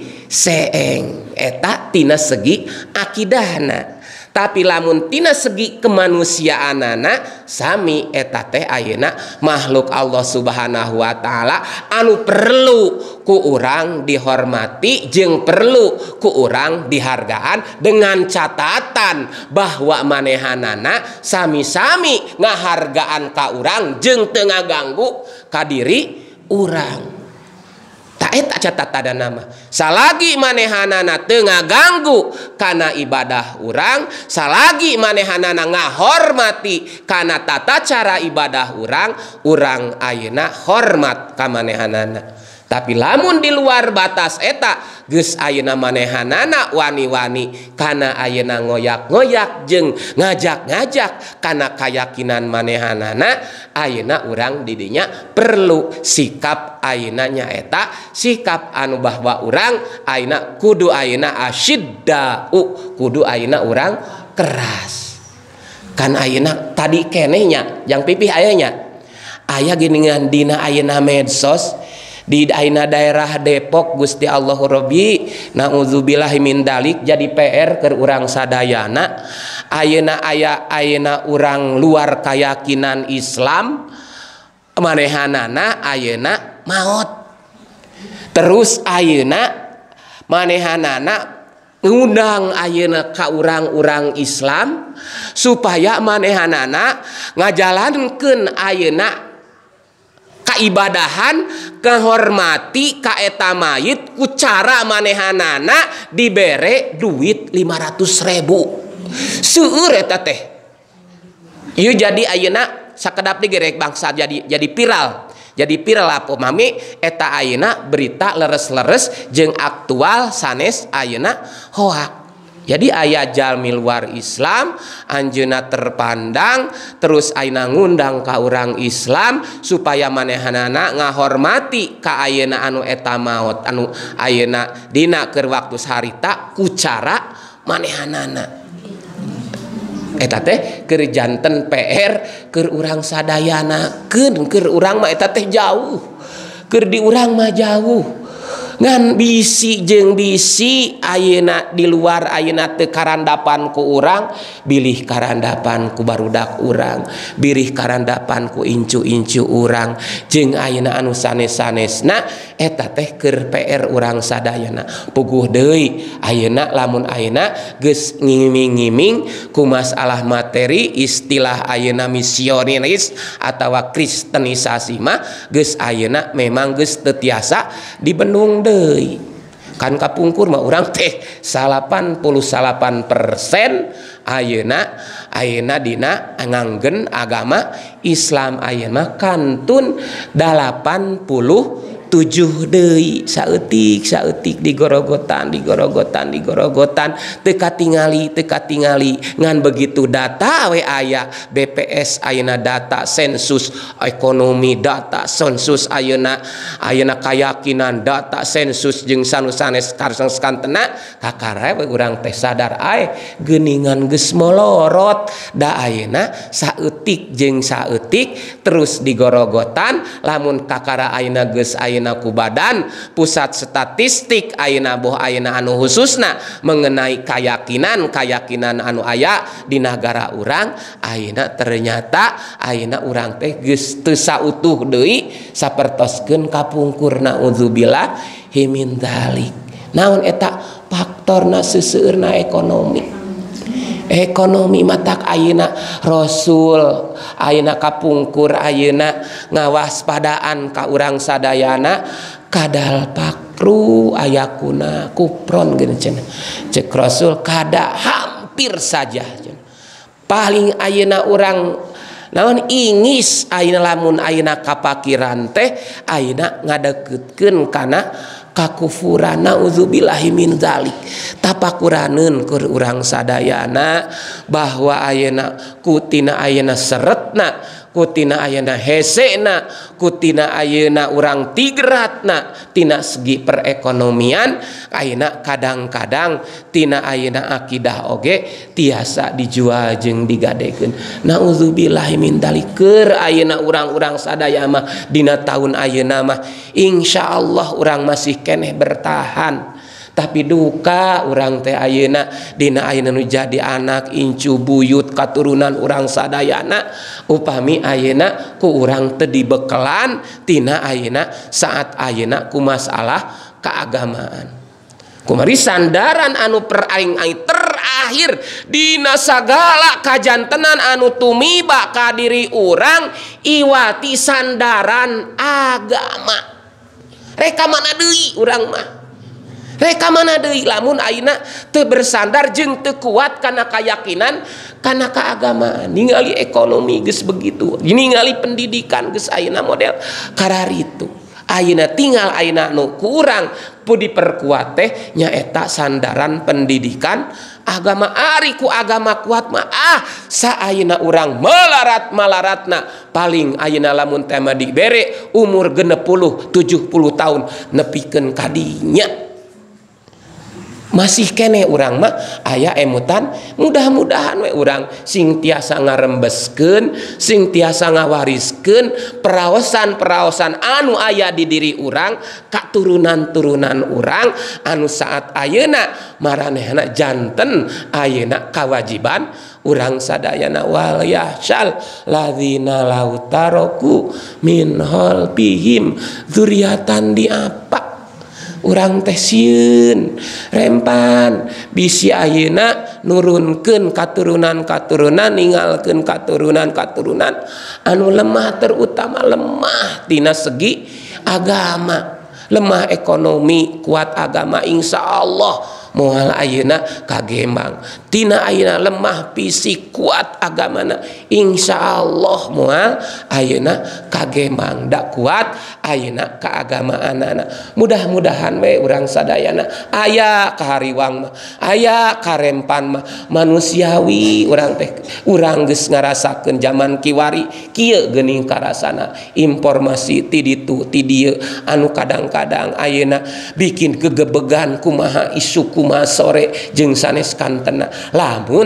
seeng eta tina segi akidahna. Tapi lamun tina segi kemanusiaanana sami eta teh ayeuna makhluk Allah Subhanahu wa taala anu perlu ku urang dihormati jeung perlu ku urang dihargaan dengan catatan bahwa manehanana sami-sami ngahargaan ka urang jeung teu ngaganggu ka diri urang. Tak eta catatan nama salagi manehanana teu ngaganggu kana ibadah urang, salagi manehanana ngahormati kana tata cara ibadah urang, urang ayeuna hormat ka manehanana. Tapi lamun di luar batas eta geus ayeuna manehanana wani-wani kana ayeuna ngoyak-ngoyak jeung ngajak-ngajak kana kayakinan manehanana, ayeuna urang didinya perlu sikap ayeuna nyaeta sikap anu bahwa urang ayeuna kudu ayeuna asyiddau, kudu ayeuna urang keras. Kan ayeuna tadi kenehnya yang pipih ayahnya aya geuningan dina ayeuna medsos di ayeuna daerah Depok Gusti Allahu Robbi naudzubillahi min dalik jadi P R keur urang sadayana. Ayeuna aya ayeuna urang luar keyakinan Islam manehanana ayeuna maot, terus ayeuna manehanana ngundang ayeuna ka urang-urang Islam supaya manehanana ngajalankeun ayeuna kaibadahan kehormati ka eta mayit ku cara manehanana dibere duit lima ratus ribu seueur eta teh. Ieu jadi ayeuna sakedap digerek bangsa jadi jadi viral. Jadi viral apa mami eta ayeuna berita leres-leres jeung aktual sanes ayeuna hoak. Jadi aya jalmi luar Islam anjeunna terpandang terus ayeuna ngundang ka urang Islam supaya manehanana ngahormati ka ayeuna anu eta maot anu ayeuna dina keur waktu sarita ku cara manehanana. Eta teh keur janten P R keur urang sadayanakeun, keur urang mah eta teh jauh, keur di urang mah jauh. Ngan bisi jeung bisi ayeuna di luar ayeuna teu karandapan ku urang, bilih karandapan ku barudak urang, bilih karandapan ku incu-incu urang, jeung ayeuna anu sanes-sanesna eta teh keur P R urang sadayana. Puguh deui ayeuna lamun ayeuna geus ngiming-ngiming ku masalah materi istilah ayeuna misionaris atawa kristenisasi mah geus ayeuna memang geus teu tiasa dibendung deui. Kan kapungkur mah urang teh salapan puluh salapan persen ayeuna ayeuna dina nganggen agama Islam ayeuna kantun dalapan puluh tujuh deui saeutik saeutik digorogotan digorogotan digorogotan teu katingali teu katingali ngan begitu data we aya B P S ayeuna data sensus ekonomi data sensus ayeuna ayeuna kayakinan data sensus jeung sanes karsang kantena kakara we urang teh sadar ae geuningan geus molorot da ayeuna saeutik jeung saeutik terus digorogotan lamun kakara ayeuna geus ayeuna ku badan pusat statistik ayeuna boh ayeuna anu khususna mengenai keyakinan keyakinan anu aya di negara urang ayeuna ternyata ayeuna urang teh geus teu sautuh deui sapertoskeun kapungkur naudzubillahi min dzalik. Naon eta faktorna seseueurna ekonomi. Ekonomi matak ayeuna Rasul ayeuna kapungkur ayeuna ngawaspadaan ka urang sadayana kadal pakru ayakuna kupron geuning cenah cek Rasul kada hampir saja paling ayeuna urang naon ingis ayeuna lamun ayeuna kapakiran teh ayeuna ngadeukkeun kana kakufuran naudzubillahi min dzalik. Tapakuraneun keur urang sadayana bahwa ayeuna kutina ayeuna seretna kutina ayeuna hesena kutina ayeuna urang tigratna tina segi perekonomian ayeuna kadang-kadang tina ayeuna akidah oge tiasa dijual jeung digadekeun. Naudzubillahi min dzalik. Keur ayeuna urang-urang sadaya mah dina taun ayeuna mah insyaallah urang masih keneh bertahan. Tapi duka urang teh ayeuna dina ayeuna nu jadi anak incu buyut katurunan urang sadayana upami ayeuna ku urang teu dibekelan tina ayeuna saat ayeuna ku masalah keagamaan. Kumari sandaran anu peraing aing terakhir dina sagala kajantenan anu tumiba ka diri urang iwati sandaran agama. Reka mana deui urang mah. Reka mana deui lamun ayeuna teu bersandar jeung teu kuat kana keyakinan kana keagamaan. Ningali ekonomi geus begitu, ningali pendidikan geus ayeuna model kararitu. Ayeuna tinggal ayeuna nu kurang pu diperkuat teh nyaeta sandaran pendidikan agama. Ari ku agama kuat mah ah sa ayeuna urang malarat malaratna paling ayeuna lamun teh mah dibere umur genep puluh tujuh puluh tahun nepikeun kadinya masih kene urang mah aya emutan. Mudah-mudahan we urang sing tiasa ngarembeskeun, sing tiasa ngawariskeun peraosan-peraosan anu aya di diri urang ka turunan-turunan urang anu saat ayeuna maranehna janten ayeuna kawajiban urang sadayana. Wal yahsyal ladzina lautaroku min holbihim dzurriatan di apa urang teh sieun rempan bisi ayeuna nurunkeun katurunan-katurunan ninggalkeun katurunan-katurunan anu lemah, terutama lemah tina segi agama, lemah ekonomi, kuat agama insyaallah moal ayeuna kagembang. Tina ayeuna lemah fisik, kuat agamana insyaallah moal ayeuna kagembang. Da kuat ayeuna kaagamaanana. Mudah-mudahan we urang sadayana aya kahariwang mah, aya karempan mah manusiawi urang teh. Urang geus ngarasakeun zaman kiwari kieu geuning karasana informasi ti ditu ti dieu anu kadang-kadang ayeuna bikin gegebegan kumaha isu kumaha sore jeung sanes kantena lamun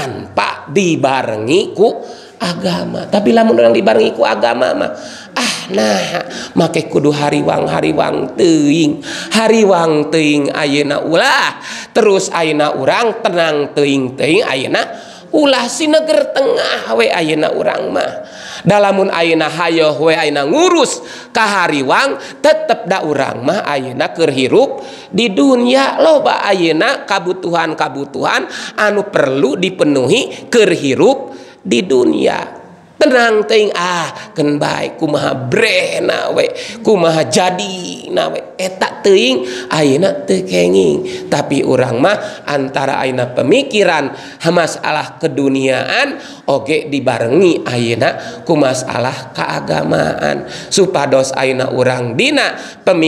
tanpa dibarengi ku agama. Tapi lamun orang dibarengi ku agama mah ah nah make kudu hariwang-hariwang teuing, hariwang teuing ayeuna ulah terus ayeuna urang tenang teuing-teuing ayeuna ulah si neger tengah we ayeuna urang mah. Dalamun ayeuna hayo we ayeuna ngurus kahariwang tetep da urang mah ayeuna keur hirup di dunia loba ayeuna kabutuhan-kabutuhan anu perlu dipenuhi keur hirup di dunia. Tenang teuing ah keun bae kumaha brehna we kumaha jadina we eta teuing ayeuna teu kenging. Tapi urang mah antara ayeuna pemikiran masalah keduniaan oge dibarengi ayeuna ku masalah keagamaan supados ayeuna urang dina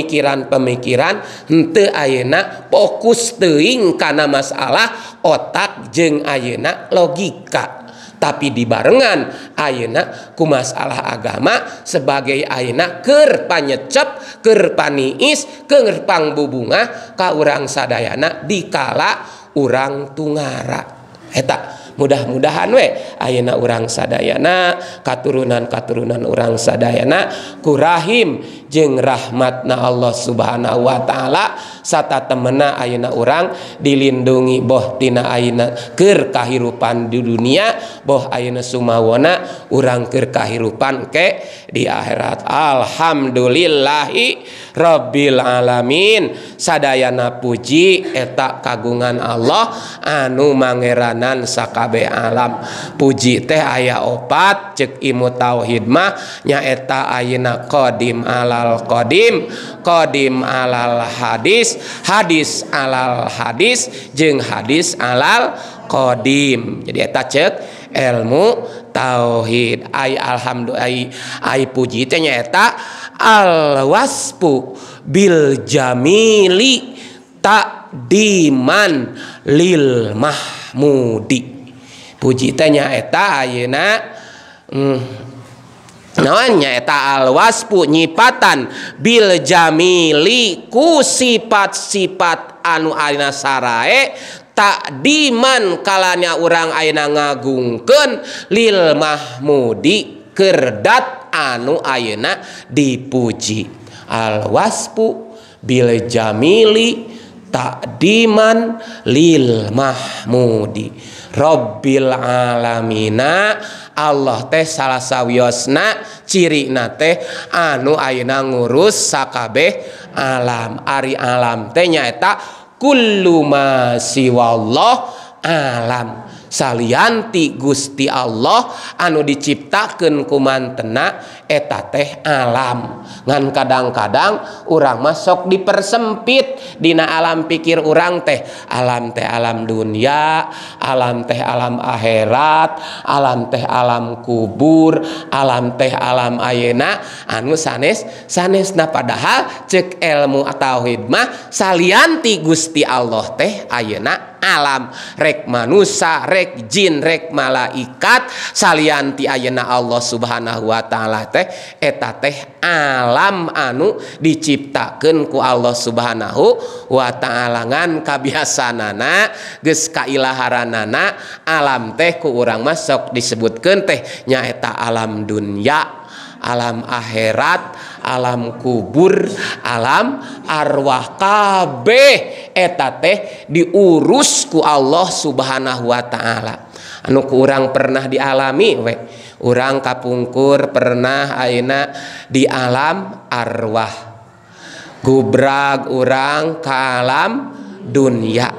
pemikiran-pemikiran henteu ayeuna fokus teuing kana masalah otak jeung ayeuna logika, tapi dibarengan ayeuna ku masalah agama sebagai ayeuna keur panyecep, keur paniis, keur pangbubungah ka urang sadayana dikala urang tungara. Eta mudah-mudahan we ayeuna urang sadayana katurunan-katurunan urang sadayana ku rahim jeung rahmatna Allah Subhanahu wa taala sata temena ayeuna urang dilindungi boh tina ayeuna keur kahirupan di dunia, boh ayeuna sumawona urang keur kahirupan ke di akhirat. Alhamdulillahi rabbil alamin. Sadayana puji eta kagungan Allah anu mangeranan sakabeh alam. Puji teh aya opat ceuk ilmu tauhid mah nyaeta ayeuna qadim alal qadim, qadim alal hadis, hadis alal hadis jeung hadis alal qadim. Jadi eta ceuk ilmu tauhid. Ai alhamdulillah ai, ai puji teh nyaeta al wasfu bil jamili takdiman lil mahmudi. Puji teh nyaeta ayeuna hmm, naon nyaeta al wasfu nyipatan bil jamili ku sifat-sifat anu ayeuna sarae takdiman kalanya urang ayeuna ngagungkeun lil mahmudi kerdat anu ayeuna dipuji. Al wasfu bil jamili takdiman lil mahmudi rabbil alamina. Allah teh salah sawiosna cirina teh anu ayeuna ngurus sakabeh alam. Ari alam teh nyaeta kullu ma siwallah alam. salianti Gusti Allah anu diciptakeun ku mantena eta teh alam. Ngan kadang-kadang urang masuk dipersempit dina alam pikir urang teh alam teh alam dunia, alam teh alam akhirat, alam teh alam kubur, alam teh alam ayeuna anu sanes sanesna, padahal cek ilmu tauhid mah salianti Gusti Allah teh ayeuna alam, rek manusia, rek jin, rek malaikat, salianti ayeuna Allah Subhanahu wa taala teh eta teh alam anu diciptakeun ku Allah Subhanahu wa taala. Ngan kabiasanana geus kailaharanana alam teh ku urang masuk disebutkeun teh nyaeta alam dunia, alam akhirat, alam kubur, alam arwah, kabeh eta teh diurus ku Allah Subhanahu wa taala. Anu ku urang pernah dialami we, urang kapungkur pernah ayeuna di alam arwah, gubrag urang ka alam dunia,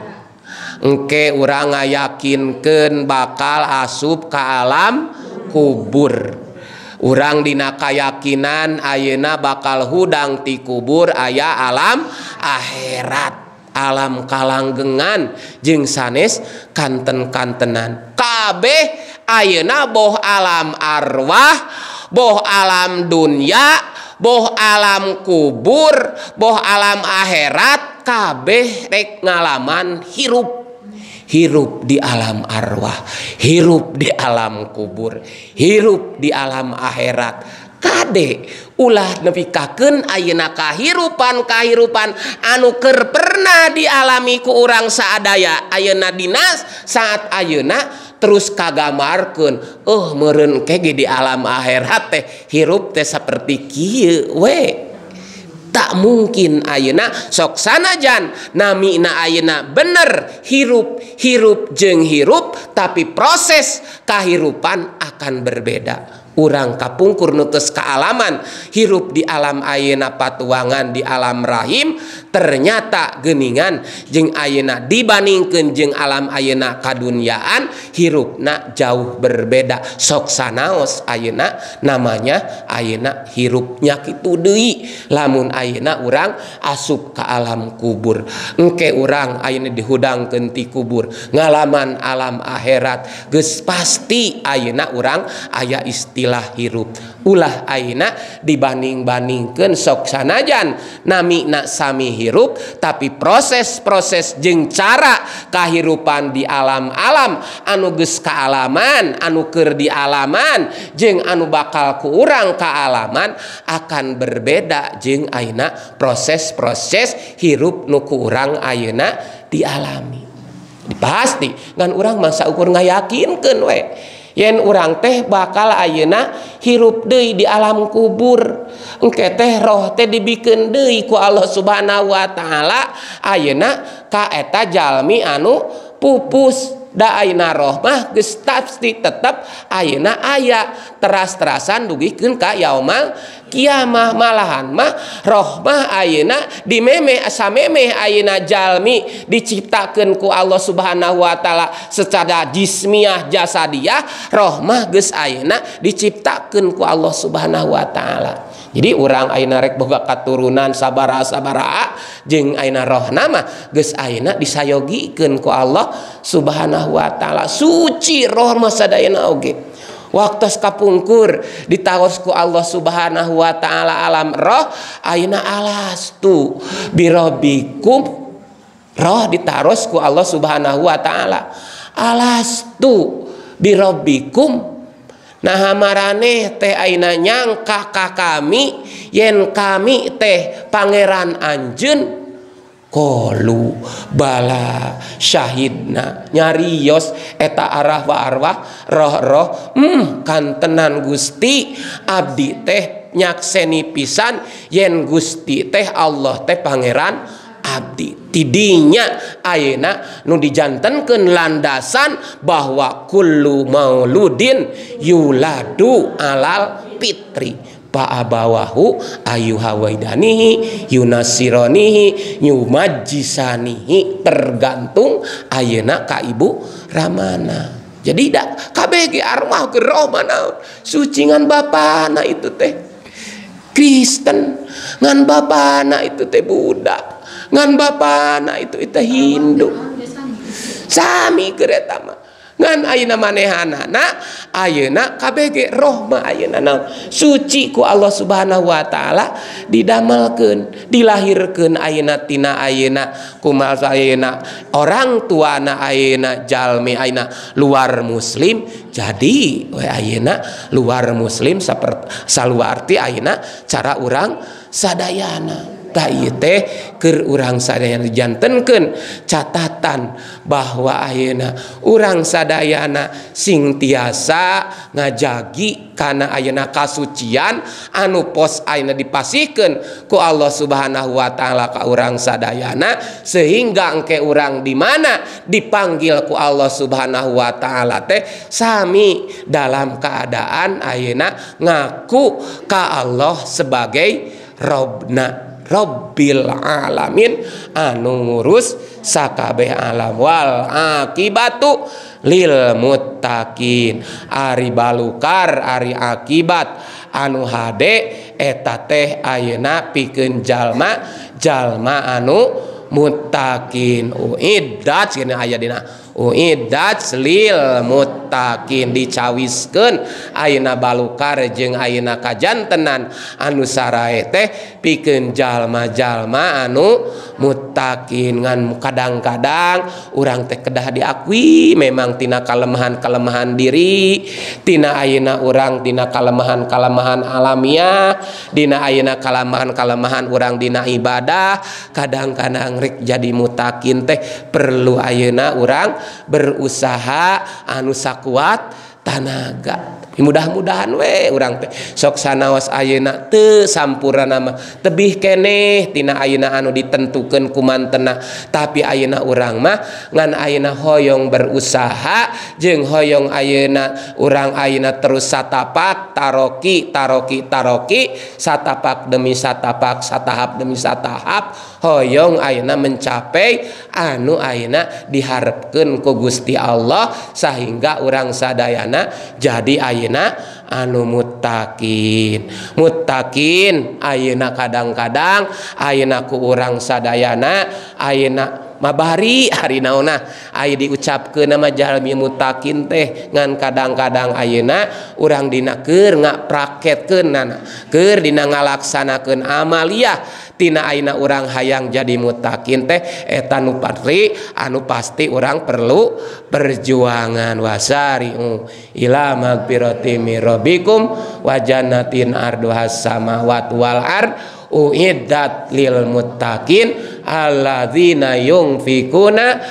engke urang ngayakinkeun bakal asup ka alam kubur. Urang dina kayakinan ayeuna bakal hudang ti kubur aya alam akhirat, alam kalanggengan jeung sanes kanten-kantenan. Kabeh ayeuna boh alam arwah, boh alam dunia, boh alam kubur, boh alam akhirat, kabeh rek ngalaman hirup. Hirup di alam arwah, hirup di alam kubur, hirup di alam akhirat. Kade ulah nepikakeun ayeuna kahirupan kahirupan anu keur pernah dialami ku urang sadaya ayeuna dinas saat ayeuna terus kagamarkeun, oh meureun kege di alam akhirat teh hirup teh saperti kieu we. Tak mungkin ayeuna sok sanajan namina ayeuna bener hirup hirup jeung hirup, tapi proses kahirupan akan berbeda. Urang kapungkur nutus kealaman hirup di alam ayeuna patuangan di alam rahim, ternyata geuningan jeung ayeuna dibandingkeun jeung alam ayeuna kadunyaan hirupna jauh berbeda. Sok sanaos ayeuna namanya ayeuna hirupnya kitu deui. Lamun ayeuna urang asup ka alam kubur, engke urang ayeuna dihudangkeun ti kubur ngalaman alam akhirat, geus pasti ayeuna urang aya istilah hirup. Ulah ayeuna dibanding-bandingkeun sok sanajan namina sami hirup, tapi proses-proses jeung cara kahirupan di alam-alam anu geus kaalaman, anu keur dialaman jeung anu bakal ku urang kaalaman akan berbeda jeung ayeuna proses-proses hirup nu ku urang ayeuna dialami. Pasti ngan urang masa ukur ngayakinkeun we yen urang teh bakal ayeuna hirup deui di alam kubur, engke teh roh teh dibikeun deui ku Allah Subhanahu wa taala ayeuna ka eta jalmi anu pupus. Da ayeuna roh mah geus pasti tetep ayeuna aya teras-terasan dugikeun ka yaumul kiamah. Malahan mah roh mah ayeuna dimeme samemeh ayeuna jalmi diciptakeun ku Allah Subhanahu wa taala secara jismiyah jasadiah, roh mah geus ayeuna diciptakeun ku Allah Subhanahu wa taala. Jadi urang ayeuna rek boga katurunan sabaraha-sabaraha jeung ayeuna rohna mah geus ayeuna disayogikeun ku Allah Subhanahu wa taala. Suci roh mah sadayana oge. Waktos kapungkur ditaos ku Allah Subhanahu wa taala alam roh ayeuna alastu birabbikum, roh ditaros ku Allah Subhanahu wa taala alastu birabbikum. Nah maraneh teh ayeuna nyangka ka kami yen kami teh pangeran anjeun. Qalu bala syahidna, nyarios eta arwah-arwah roh-roh, hmm kantenan Gusti abdi teh nyakseni pisan yen Gusti teh Allah teh pangeran abdi. Tidinya ayeuna nu dijantenkeun landasan bahwa kullu mauludin yuladu alal fitri pa'abawahu ayuhawaidanihi yunasironihi nyumajisanihi, tergantung ayeuna ka ibu ramana. Jadi dak kabeh ge arwah ke roh mana suci ngan bapana itu teh Kristen, ngan bapana itu teh Buddha, ngan bapana itu itu Hindu. Sami keur eta mah. Ngan ayeuna manehanana ayeuna kabeh ge roh mah ayeuna naon suci ku Allah Subhanahu wa taala didamelkeun dilahirkeun ayeuna tina ayeuna kumaha ayeuna orang tuana ayeuna jalmi ayeuna luar muslim jadi we ayeuna luar muslim saperti saluarti ayeuna cara urang sadayana. Tah ieu teh keur urang sadayana dijantenkeun catatan bahwa ayeuna urang sadayana sing tiasa ngajagi kana ayeuna kasucian anu pos ayeuna dipasihkeun ku Allah Subhanahu wa taala ka urang sadayana sehingga engke urang di mana dipanggil ku Allah Subhanahu wa taala teh sami dalam keadaan ayeuna ngaku ka Allah sebagai Robna Rabbil alamin anu ngurus sakabeh alam wal akibatu lil muttaqin ari balukar ari akibat anu hade eta teh ayeuna pikeun jalma jalma anu muttaqin uiddat cenah aya dina uiddat lil muttaqin dicawiskeun ayeuna balukar jeung ayeuna kajantenan anu sarae teh pikeun jalma-jalma anu muttaqin ngan kadang-kadang urang teh kedah diakui memang tina kalemahan-kalemahan diri tina ayeuna urang tina kalemahan-kalemahan alamiah dina ayeuna kalemahan-kalemahan urang dina ibadah kadang-kadang rek jadi muttaqin teh perlu ayeuna urang berusaha anu sakuat tanaga. Mudah-mudahan we urang teh sok sanaos ayeuna teu sampurna mah tebih keneh tina ayeuna anu ditentukeun ku mantena tapi ayeuna urang mah ngan ayeuna hoyong berusaha jeung hoyong ayeuna urang ayeuna terus satapak taroki taroki taroki satapak demi satapak satahap demi satahap hoyong ayeuna mencapai anu ayeuna diharepkeun ku Gusti Allah sehingga urang sadayana jadi ayeuna anu muttaqin muttaqin ayeuna kadang-kadang ayeuna ku urang sadayana ayeuna mabari hari naonna aya diucapkeun nama jalmi muttaqin teh ngan kadang-kadang ayeuna urang dina keur ngapraketkeunana keur dina ngalaksanakeun amaliyah tina ayeuna urang hayang jadi muttaqin teh eta nu patri anu pasti urang perlu perjuangan wasari'u ila magfirati mir rabbikum wa jannatin arduhas samawati wal ard uiddat lil muttaqin alladzina yunfikuna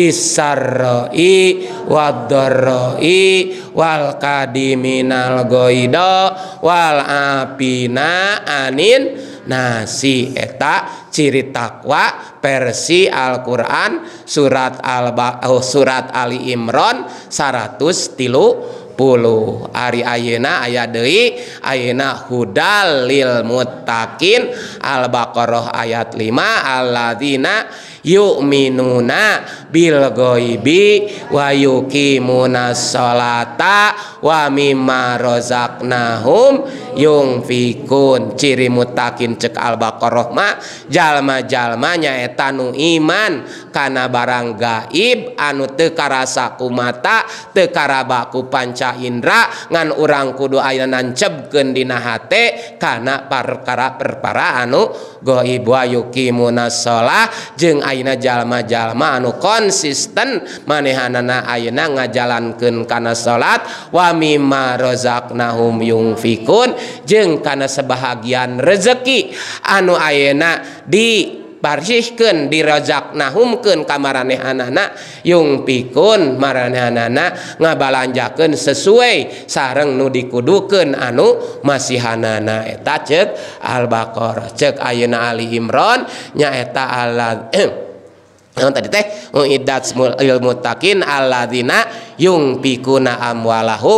bisarra'i waddarra'i wal kadiminal goida wal apina anin nasi eta ciri takwa versi Al-Qur'an surat al oh, surat Ali Imran seratus tilu puluh ari ayeuna aya deui ayeuna hudal lil muttaqin Al-Baqarah ayat lima alladzina yu'minuna bil ghaibi wa yuqimuna sholata wa mimma razaqnahum yunfikun ciri muttaqin cek Al-Baqarah mah jalma-jalma nyaeta nu iman kana barang gaib anu teu karasa ku mata teu karaba ku panca indra ngan urang kudu aya nancebkeun dina hate kana perkara-perkara anu gaib wa yuqimuna shalah jeung ayeuna jalma-jalma anu konsisten manehanana ayeuna ngajalankeun kana salat wa mimma razaqnahum yunfikun jeung kana sebahagian rezeki anu ayeuna di barsihkeun dirozaqnahumkeun ka maranehanana yungpikun maranehanana ngabalanjakeun sesuai sareng nu dikudukeun anu masihanana eta ceuk Al-Baqarah ceuk ayeuna Ali Imran nyaeta Allah yang tadi teh uiddat lil muttaqin alladzina yunfikuna amwalahum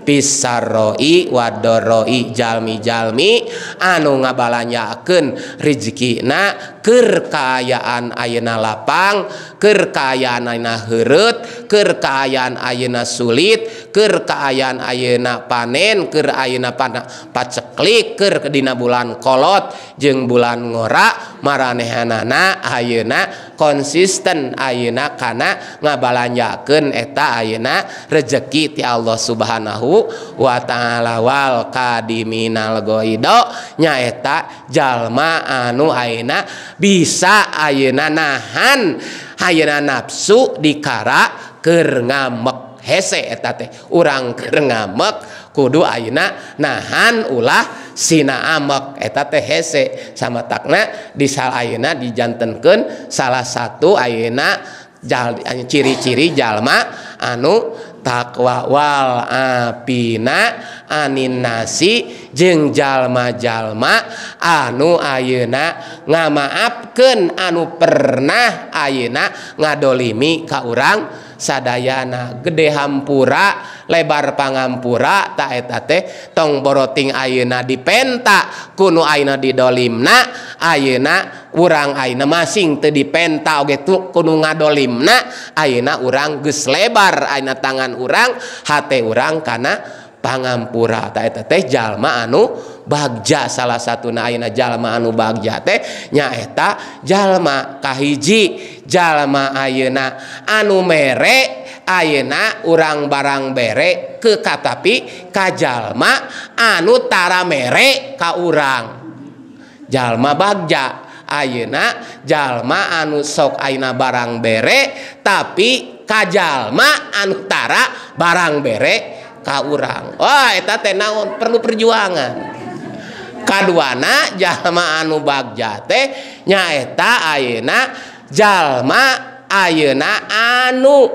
pisarroi wadoroi jalmi-jalmi anu ngabalanyakeun rezekina keur kaayaan ayeuna lapang, keur kaayaan ayeuna heureut, keur kaayaan ayeuna sulit, keur kaayaan ayeuna panen, keur ayeuna paceklik, keur dina bulan kolot jeung bulan ngora maranehanana ayeuna konsisten ayeuna kana ngabalanjakeun eta ayeuna rezeki ti Allah Subhanahu wa taala. Wal kadiminal goido nyaeta jalma anu ayeuna bisa ayeuna nahan ayeuna nafsu dikara keur ngamek hese eta teh urang keur ngamek kudu ayeuna nahan ulah sina amek eta teh hese samatakna di sal ayeuna dijantenkeun salah satu ayeuna ciri-ciri jalma anu takwa wal apina anin nasi jeung jalma-jalma anu ayeuna ngamaafkeun anu pernah ayeuna ngadolimi ka urang sadayana. Gede hampura lebar pangampura ta eta teh tong boroting ayeuna dipenta kuno ayeuna didolimna ayeuna urang ayeuna masing teu dipenta oge tu kuno ngadolimna ayeuna urang geus lebar ayeuna tangan urang hate urang kana pangampura ta eta teh jalma anu bagja. Salah satuna ayeuna jalma anu bagja teh nyaeta jalma kahiji jalma ayeuna anu mere ayeuna urang barang bere ke katapi ka jalma anu tara mere ka urang. Jalma bagja ayeuna jalma anu sok ayeuna barang bere tapi ka jalma anu tara barang bere ka urang. Wah eta teh naon perlu perjuangan. Kaduana jalma anu bagja teh nyaeta ayeuna jalma ayeuna anu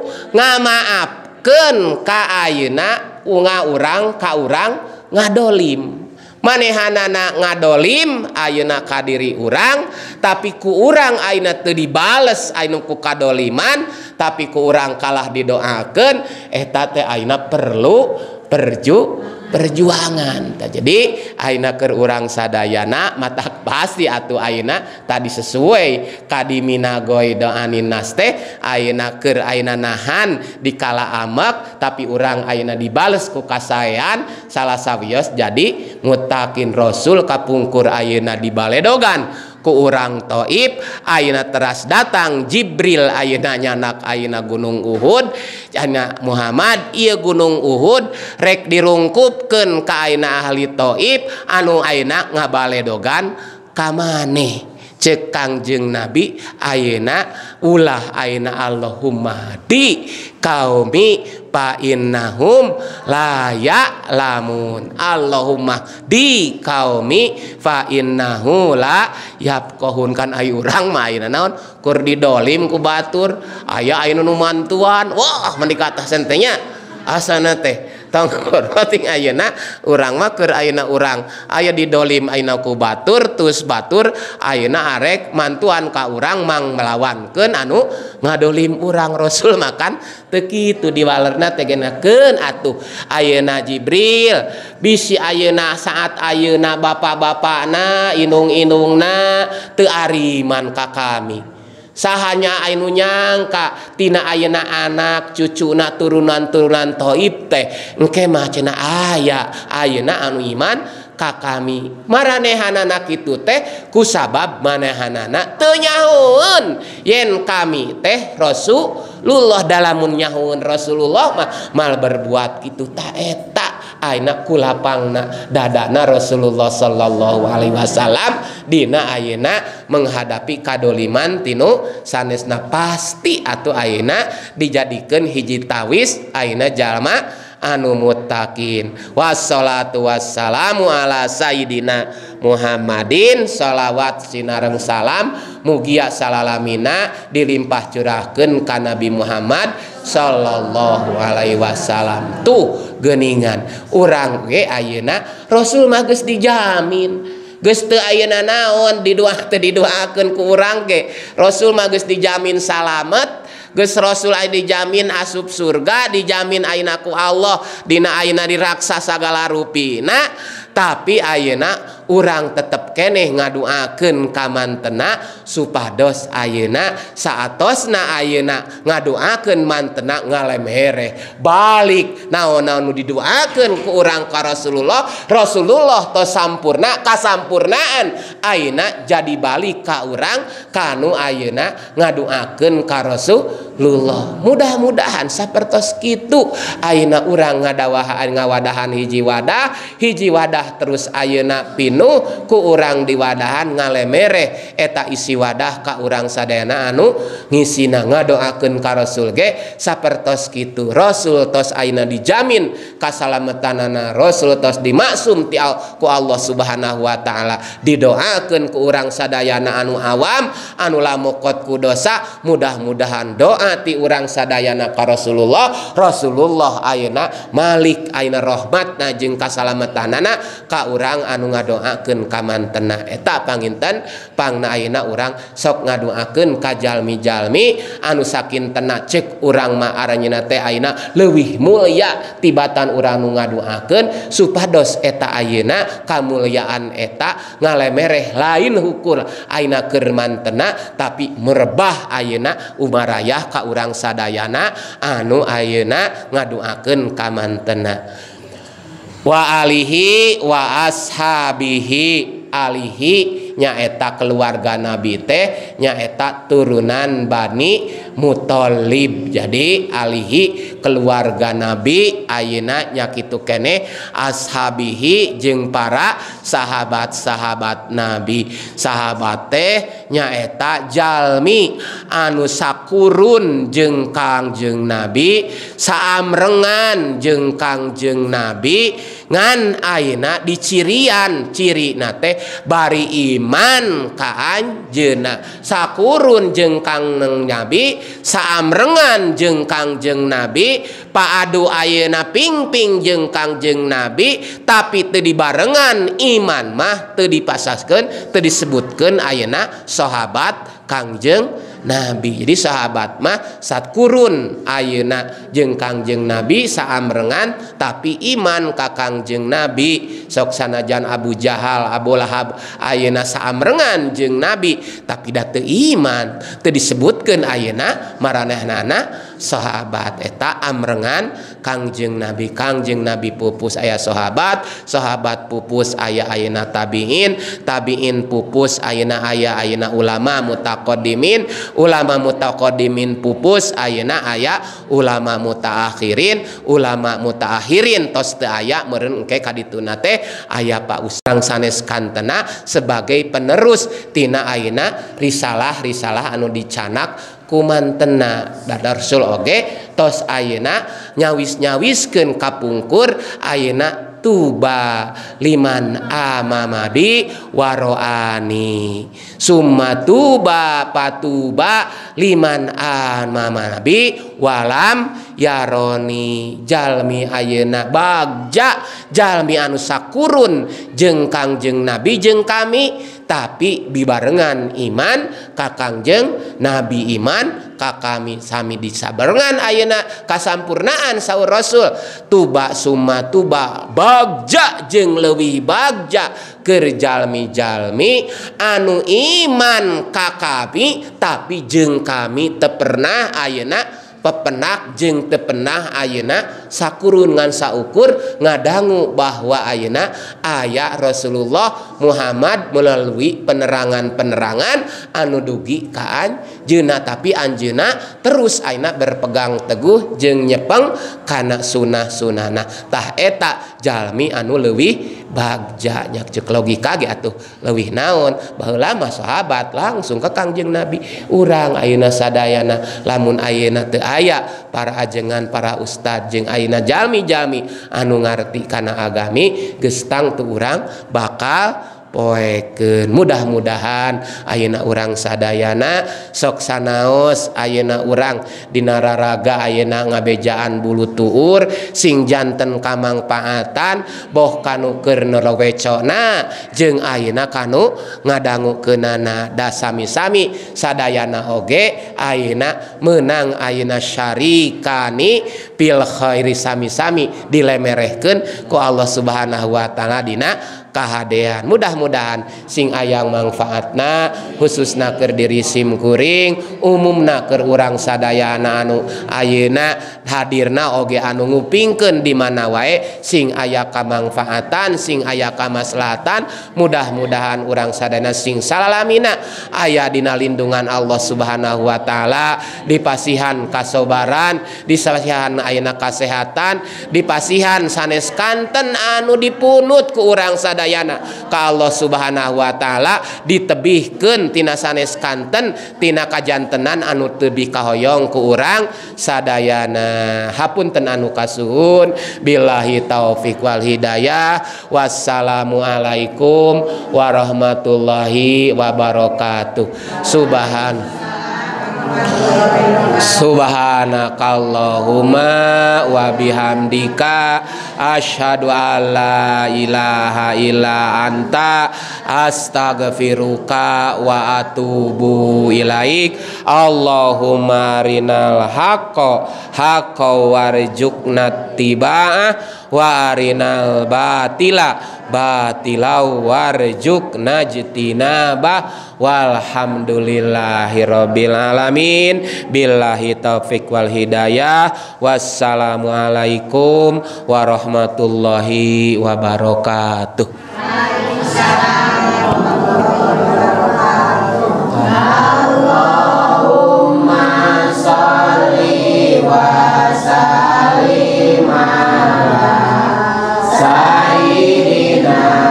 ngamaafkeun ka ayeuna unga urang ka urang ngadolim. Manehanana ngadolim ayeuna ka diri urang tapi ku urang ayeuna teu dibales ayeuna ku kadoliman tapi ku urang kalah didoakeun eta teh ayeuna perlu perju perjuangan. Jadi ayeuna keur urang sadayana mata pasti atuh ayeuna tadi sesuai kadimina goido anin nas teh ayeuna keur ayeuna nahan dikala amek tapi urang ayeuna dibales ku kasaean salah sawios jadi mutakin Rasul kapungkur ayeuna di baledogan ku urang Thaif ayeuna teras datang Jibril ayeuna nyanak ayeuna gunung Uhud ayeuna Muhammad ieu gunung Uhud rek dirungkupkeun ka ayeuna ahli Thaif anu ayeuna ngabaledogan ka maneh. Cek Kangjeng Nabi ayeuna ulah ayeuna Allahumma di qaumi fa innahum la ya'lamun. Allahumma di qaumi fa innahu la yafqahun. Kan ayu urang mah ayeuna naon kur didolim ku batur aya ayeuna nu mantuan wah mendikatah sentenya asana teh tong ting ayeuna urang mah keur ayeuna urang aya didolim ayeuna ku batur tus batur ayeuna arek mantuan ka urang mang melawankeun anu ngadolim urang. Rasul makan teu kitu diwalerna tegenakeun atuh ayeuna Jibril bisi ayeuna saat ayeuna bapa-bapana inung-inungna teu ariman ka kami. Sahanya anu nyangka tina ayeuna anak cucuna turunan-turunan Thaif teh engke mah cenah aya ayeuna anu iman ka kami. Maranehanana kitu teh kusabab manehanana teu nyahoeun yen kami teh Rasulullah. Dalamun nyahoeun Rasulullah mah mal berbuat kitu ta eta ayeuna kulapangna dadana Rasulullah sallallahu alaihi wasallam dina ayeuna menghadapi kadoliman tinu sanesna pasti atuh ayeuna dijadikeun hiji tawis ayeuna jalma anu muttaqin. Wassalatu wassalamu ala sayyidina Muhammadin salawat sinareng salam mugia salalamina dilimpah curahkeun ka Nabi Muhammad sallallahu alaihi wasallam. Tuh geuningan urang ge ayeuna Rasul mah geus dijamin geus teu ayeuna naon didoa teu didoakeun ku urang ge Rasul mah geus dijamin salamet geus Rasul aya dijamin asup surga, dijamin ayeuna ku Allah, dina ayeuna diraksa sagala rupina. Tapi ayeuna urang tetep keneh ngaduakeun ka mantena supados ayeuna saatosna ayeuna ngaduakeun mantena ngalemhere balik naon-naon nu diduakeun ku urang ka Rasulullah. Rasulullah tos sampurna kasampurnaan ayeuna jadi balik ka urang kanu ayeuna ngaduakeun ka Rasulullah. Mudah-mudahan sapertos kitu ayeuna urang ngadawahan ngawadahan hiji wadah hiji wadah terus ayeuna pinuh ku urang di wadahan ngalemere eta isi wadah ka urang sadayana anu ngisina ngadoakeun ka Rasul ge sapertos kitu. Rasul tos ayeuna dijamin kasalamatanana, Rasul tos dimaksum ti ku Allah Subhanahu wa taala, didoakeun ku urang sadayana anu awam anu lamukot ku dosa. Mudah-mudahan doa ti urang sadayana ka Rasulullah, Rasulullah ayeuna malik ayeuna rahmatna jeung kasalamatanana ka urang anu ngadoakeun ka mantena. Eta panginten pangna ayeuna urang sok ngadoakeun ka jalmi-jalmi anu sakintena ceuk urang mah aranjeuna teh ayeuna leuwih mulya tibatan urang nu ngadoakeun supados eta ayeuna kamulyaan eta ngalemereh lain hukur ayeuna keur mantena tapi merebah ayeuna umarayah ka urang sadayana anu ayeuna ngadoakeun ka mantena. Wa alihi wa ashabihi, alihi nyaeta keluarga Nabi teh nyaeta turunan Bani Muthalib. Jadi alihi keluarga Nabi ayeuna nya kitu keneh ashabihi jeung para sahabat-sahabat Nabi. Sahabat teh nyaeta jalmi anu sakurun jeung Kangjeng Nabi, saamrengan jeung Kangjeng Nabi ngan ayeuna dicirian cirina teh bari iman ka anjeunna, sakurun jeung Kangjeng Nabi, saamrengan jeung Kangjeng Nabi, paadu ayeuna pingping jeung Kangjeng Nabi tapi teu dibarengan iman mah teu dipasaskeun teu disebutkeun ayeuna sahabat Kangjeng Nabi. Jadi sahabat mah satkurun ayeuna jeung Kangjeng Nabi saamrengan tapi iman ka Kangjeng Nabi. Sok sanajan Abu Jahal Abu Lahab ayeuna saamrengan jeung Nabi tapi da teu iman teu disebutkeun ayeuna maranehnana sahabat. Eta amrengan Kangjeng Nabi. Kangjeng Nabi pupus aya sahabat, sahabat pupus aya ayeuna tabiin, tabiin pupus ayeuna aya ayeuna ulama mutaqaddimin, ulama mutaqaddimin pupus ayeuna aya ulama mutaakhirin, ulama mutaakhirin tos teu aya meureun engke kadituna teh aya pa usang sanes kantena sebagai penerus tina ayeuna risalah-risalah anu dicanak kumantena. Dadarsul oge tos ayeuna nyawis-nyawiskeun kapungkur ayeuna tuba liman amamadi waroani summa tuba patuba liman amamadi walam yaroni. Jalmi ayeuna bagja jalmi anu sakurun jeung Kangjeng Nabi jeung kami tapi bibarengan iman ka Kangjeng Nabi, iman ka kami sami disabarengan ayeuna kasampurnaan saur Rasul. Tuba summa tuba bagja jeung leuwih bagja keur jalmi-jalmi anu iman ka kami tapi jeung kami teu pernah ayeuna pepenak jeung teu pernah ayeuna sakurun ngan saukur ngadangu bahwa ayeuna aya Rasulullah Muhammad melalui penerangan-penerangan anu dugi ka anjeunna tapi anjeunna terus ayeuna berpegang teguh jeung nyepeng kana sunah-sunahna. Tah eta jalmi anu leuwih bagja nya ceuk logika ge atuh leuwih naon baheula mah sahabat langsung ka Kangjeng Nabi. Urang ayeuna sadayana lamun ayeuna teu aya para ajengan para ustad jeung ayeuna jalmi-jalmi anu ngarti kana agami geus tang tu urang bakal poekeun. Mudah-mudahan ayeuna urang sadayana sok sanaos ayeuna urang dina raraga ayeuna ngabejaan bulu tuur sing janten kamangpaatan boh kanu keur nerowecona jeung ayeuna kanu ngadangukeunana da sami-sami sadayana oge ayeuna meunang ayeuna syarikani pil khairi sami-sami dilemerehkeun ku Allah Subhanahu wa taala dina kahadean. Mudah-mudahan sing ayang manfaatna khususna keur diri sim kuring umumna keur urang sadayana anu ayeuna hadirna oge anu ngupingkeun di mana wae sing aya kamanfaatan sing aya kamaslahatan. Mudah-mudahan urang sadayana sing salalamina aya dina lindungan Allah Subhanahu wa taala, dipasihan kasobaran, dipasihan ayeuna kasehatan, dipasihan sanes kanten anu dipunut ku urang sadayana dayana ka Allah Subhanahu wa taala ditebihkeun tina sanes kanten tina kajantenan anu teu kahoyong ku urang sadayana. Hapunten anu kasuhun, billahi taufik wal hidayah. Wassalamualaikum warahmatullahi wabarakatuh. Subhan Subhanakallahumma wa bihamdika asyhadu alla ilaha illa anta astaghfiruka wa atubu ilaik. Allahumma arinal haqqo haqqo warzuqna tiba'ah wa arinal batila batilau warzuqna jtinabah. Walhamdulillahirabbil alamin. Billahi taufik wal hidayah. Wassalamualaikum warahmatullahi wabarakatuh. Allahumma sholli wa sallim ala sayyidina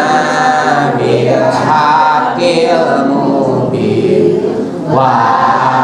Wow.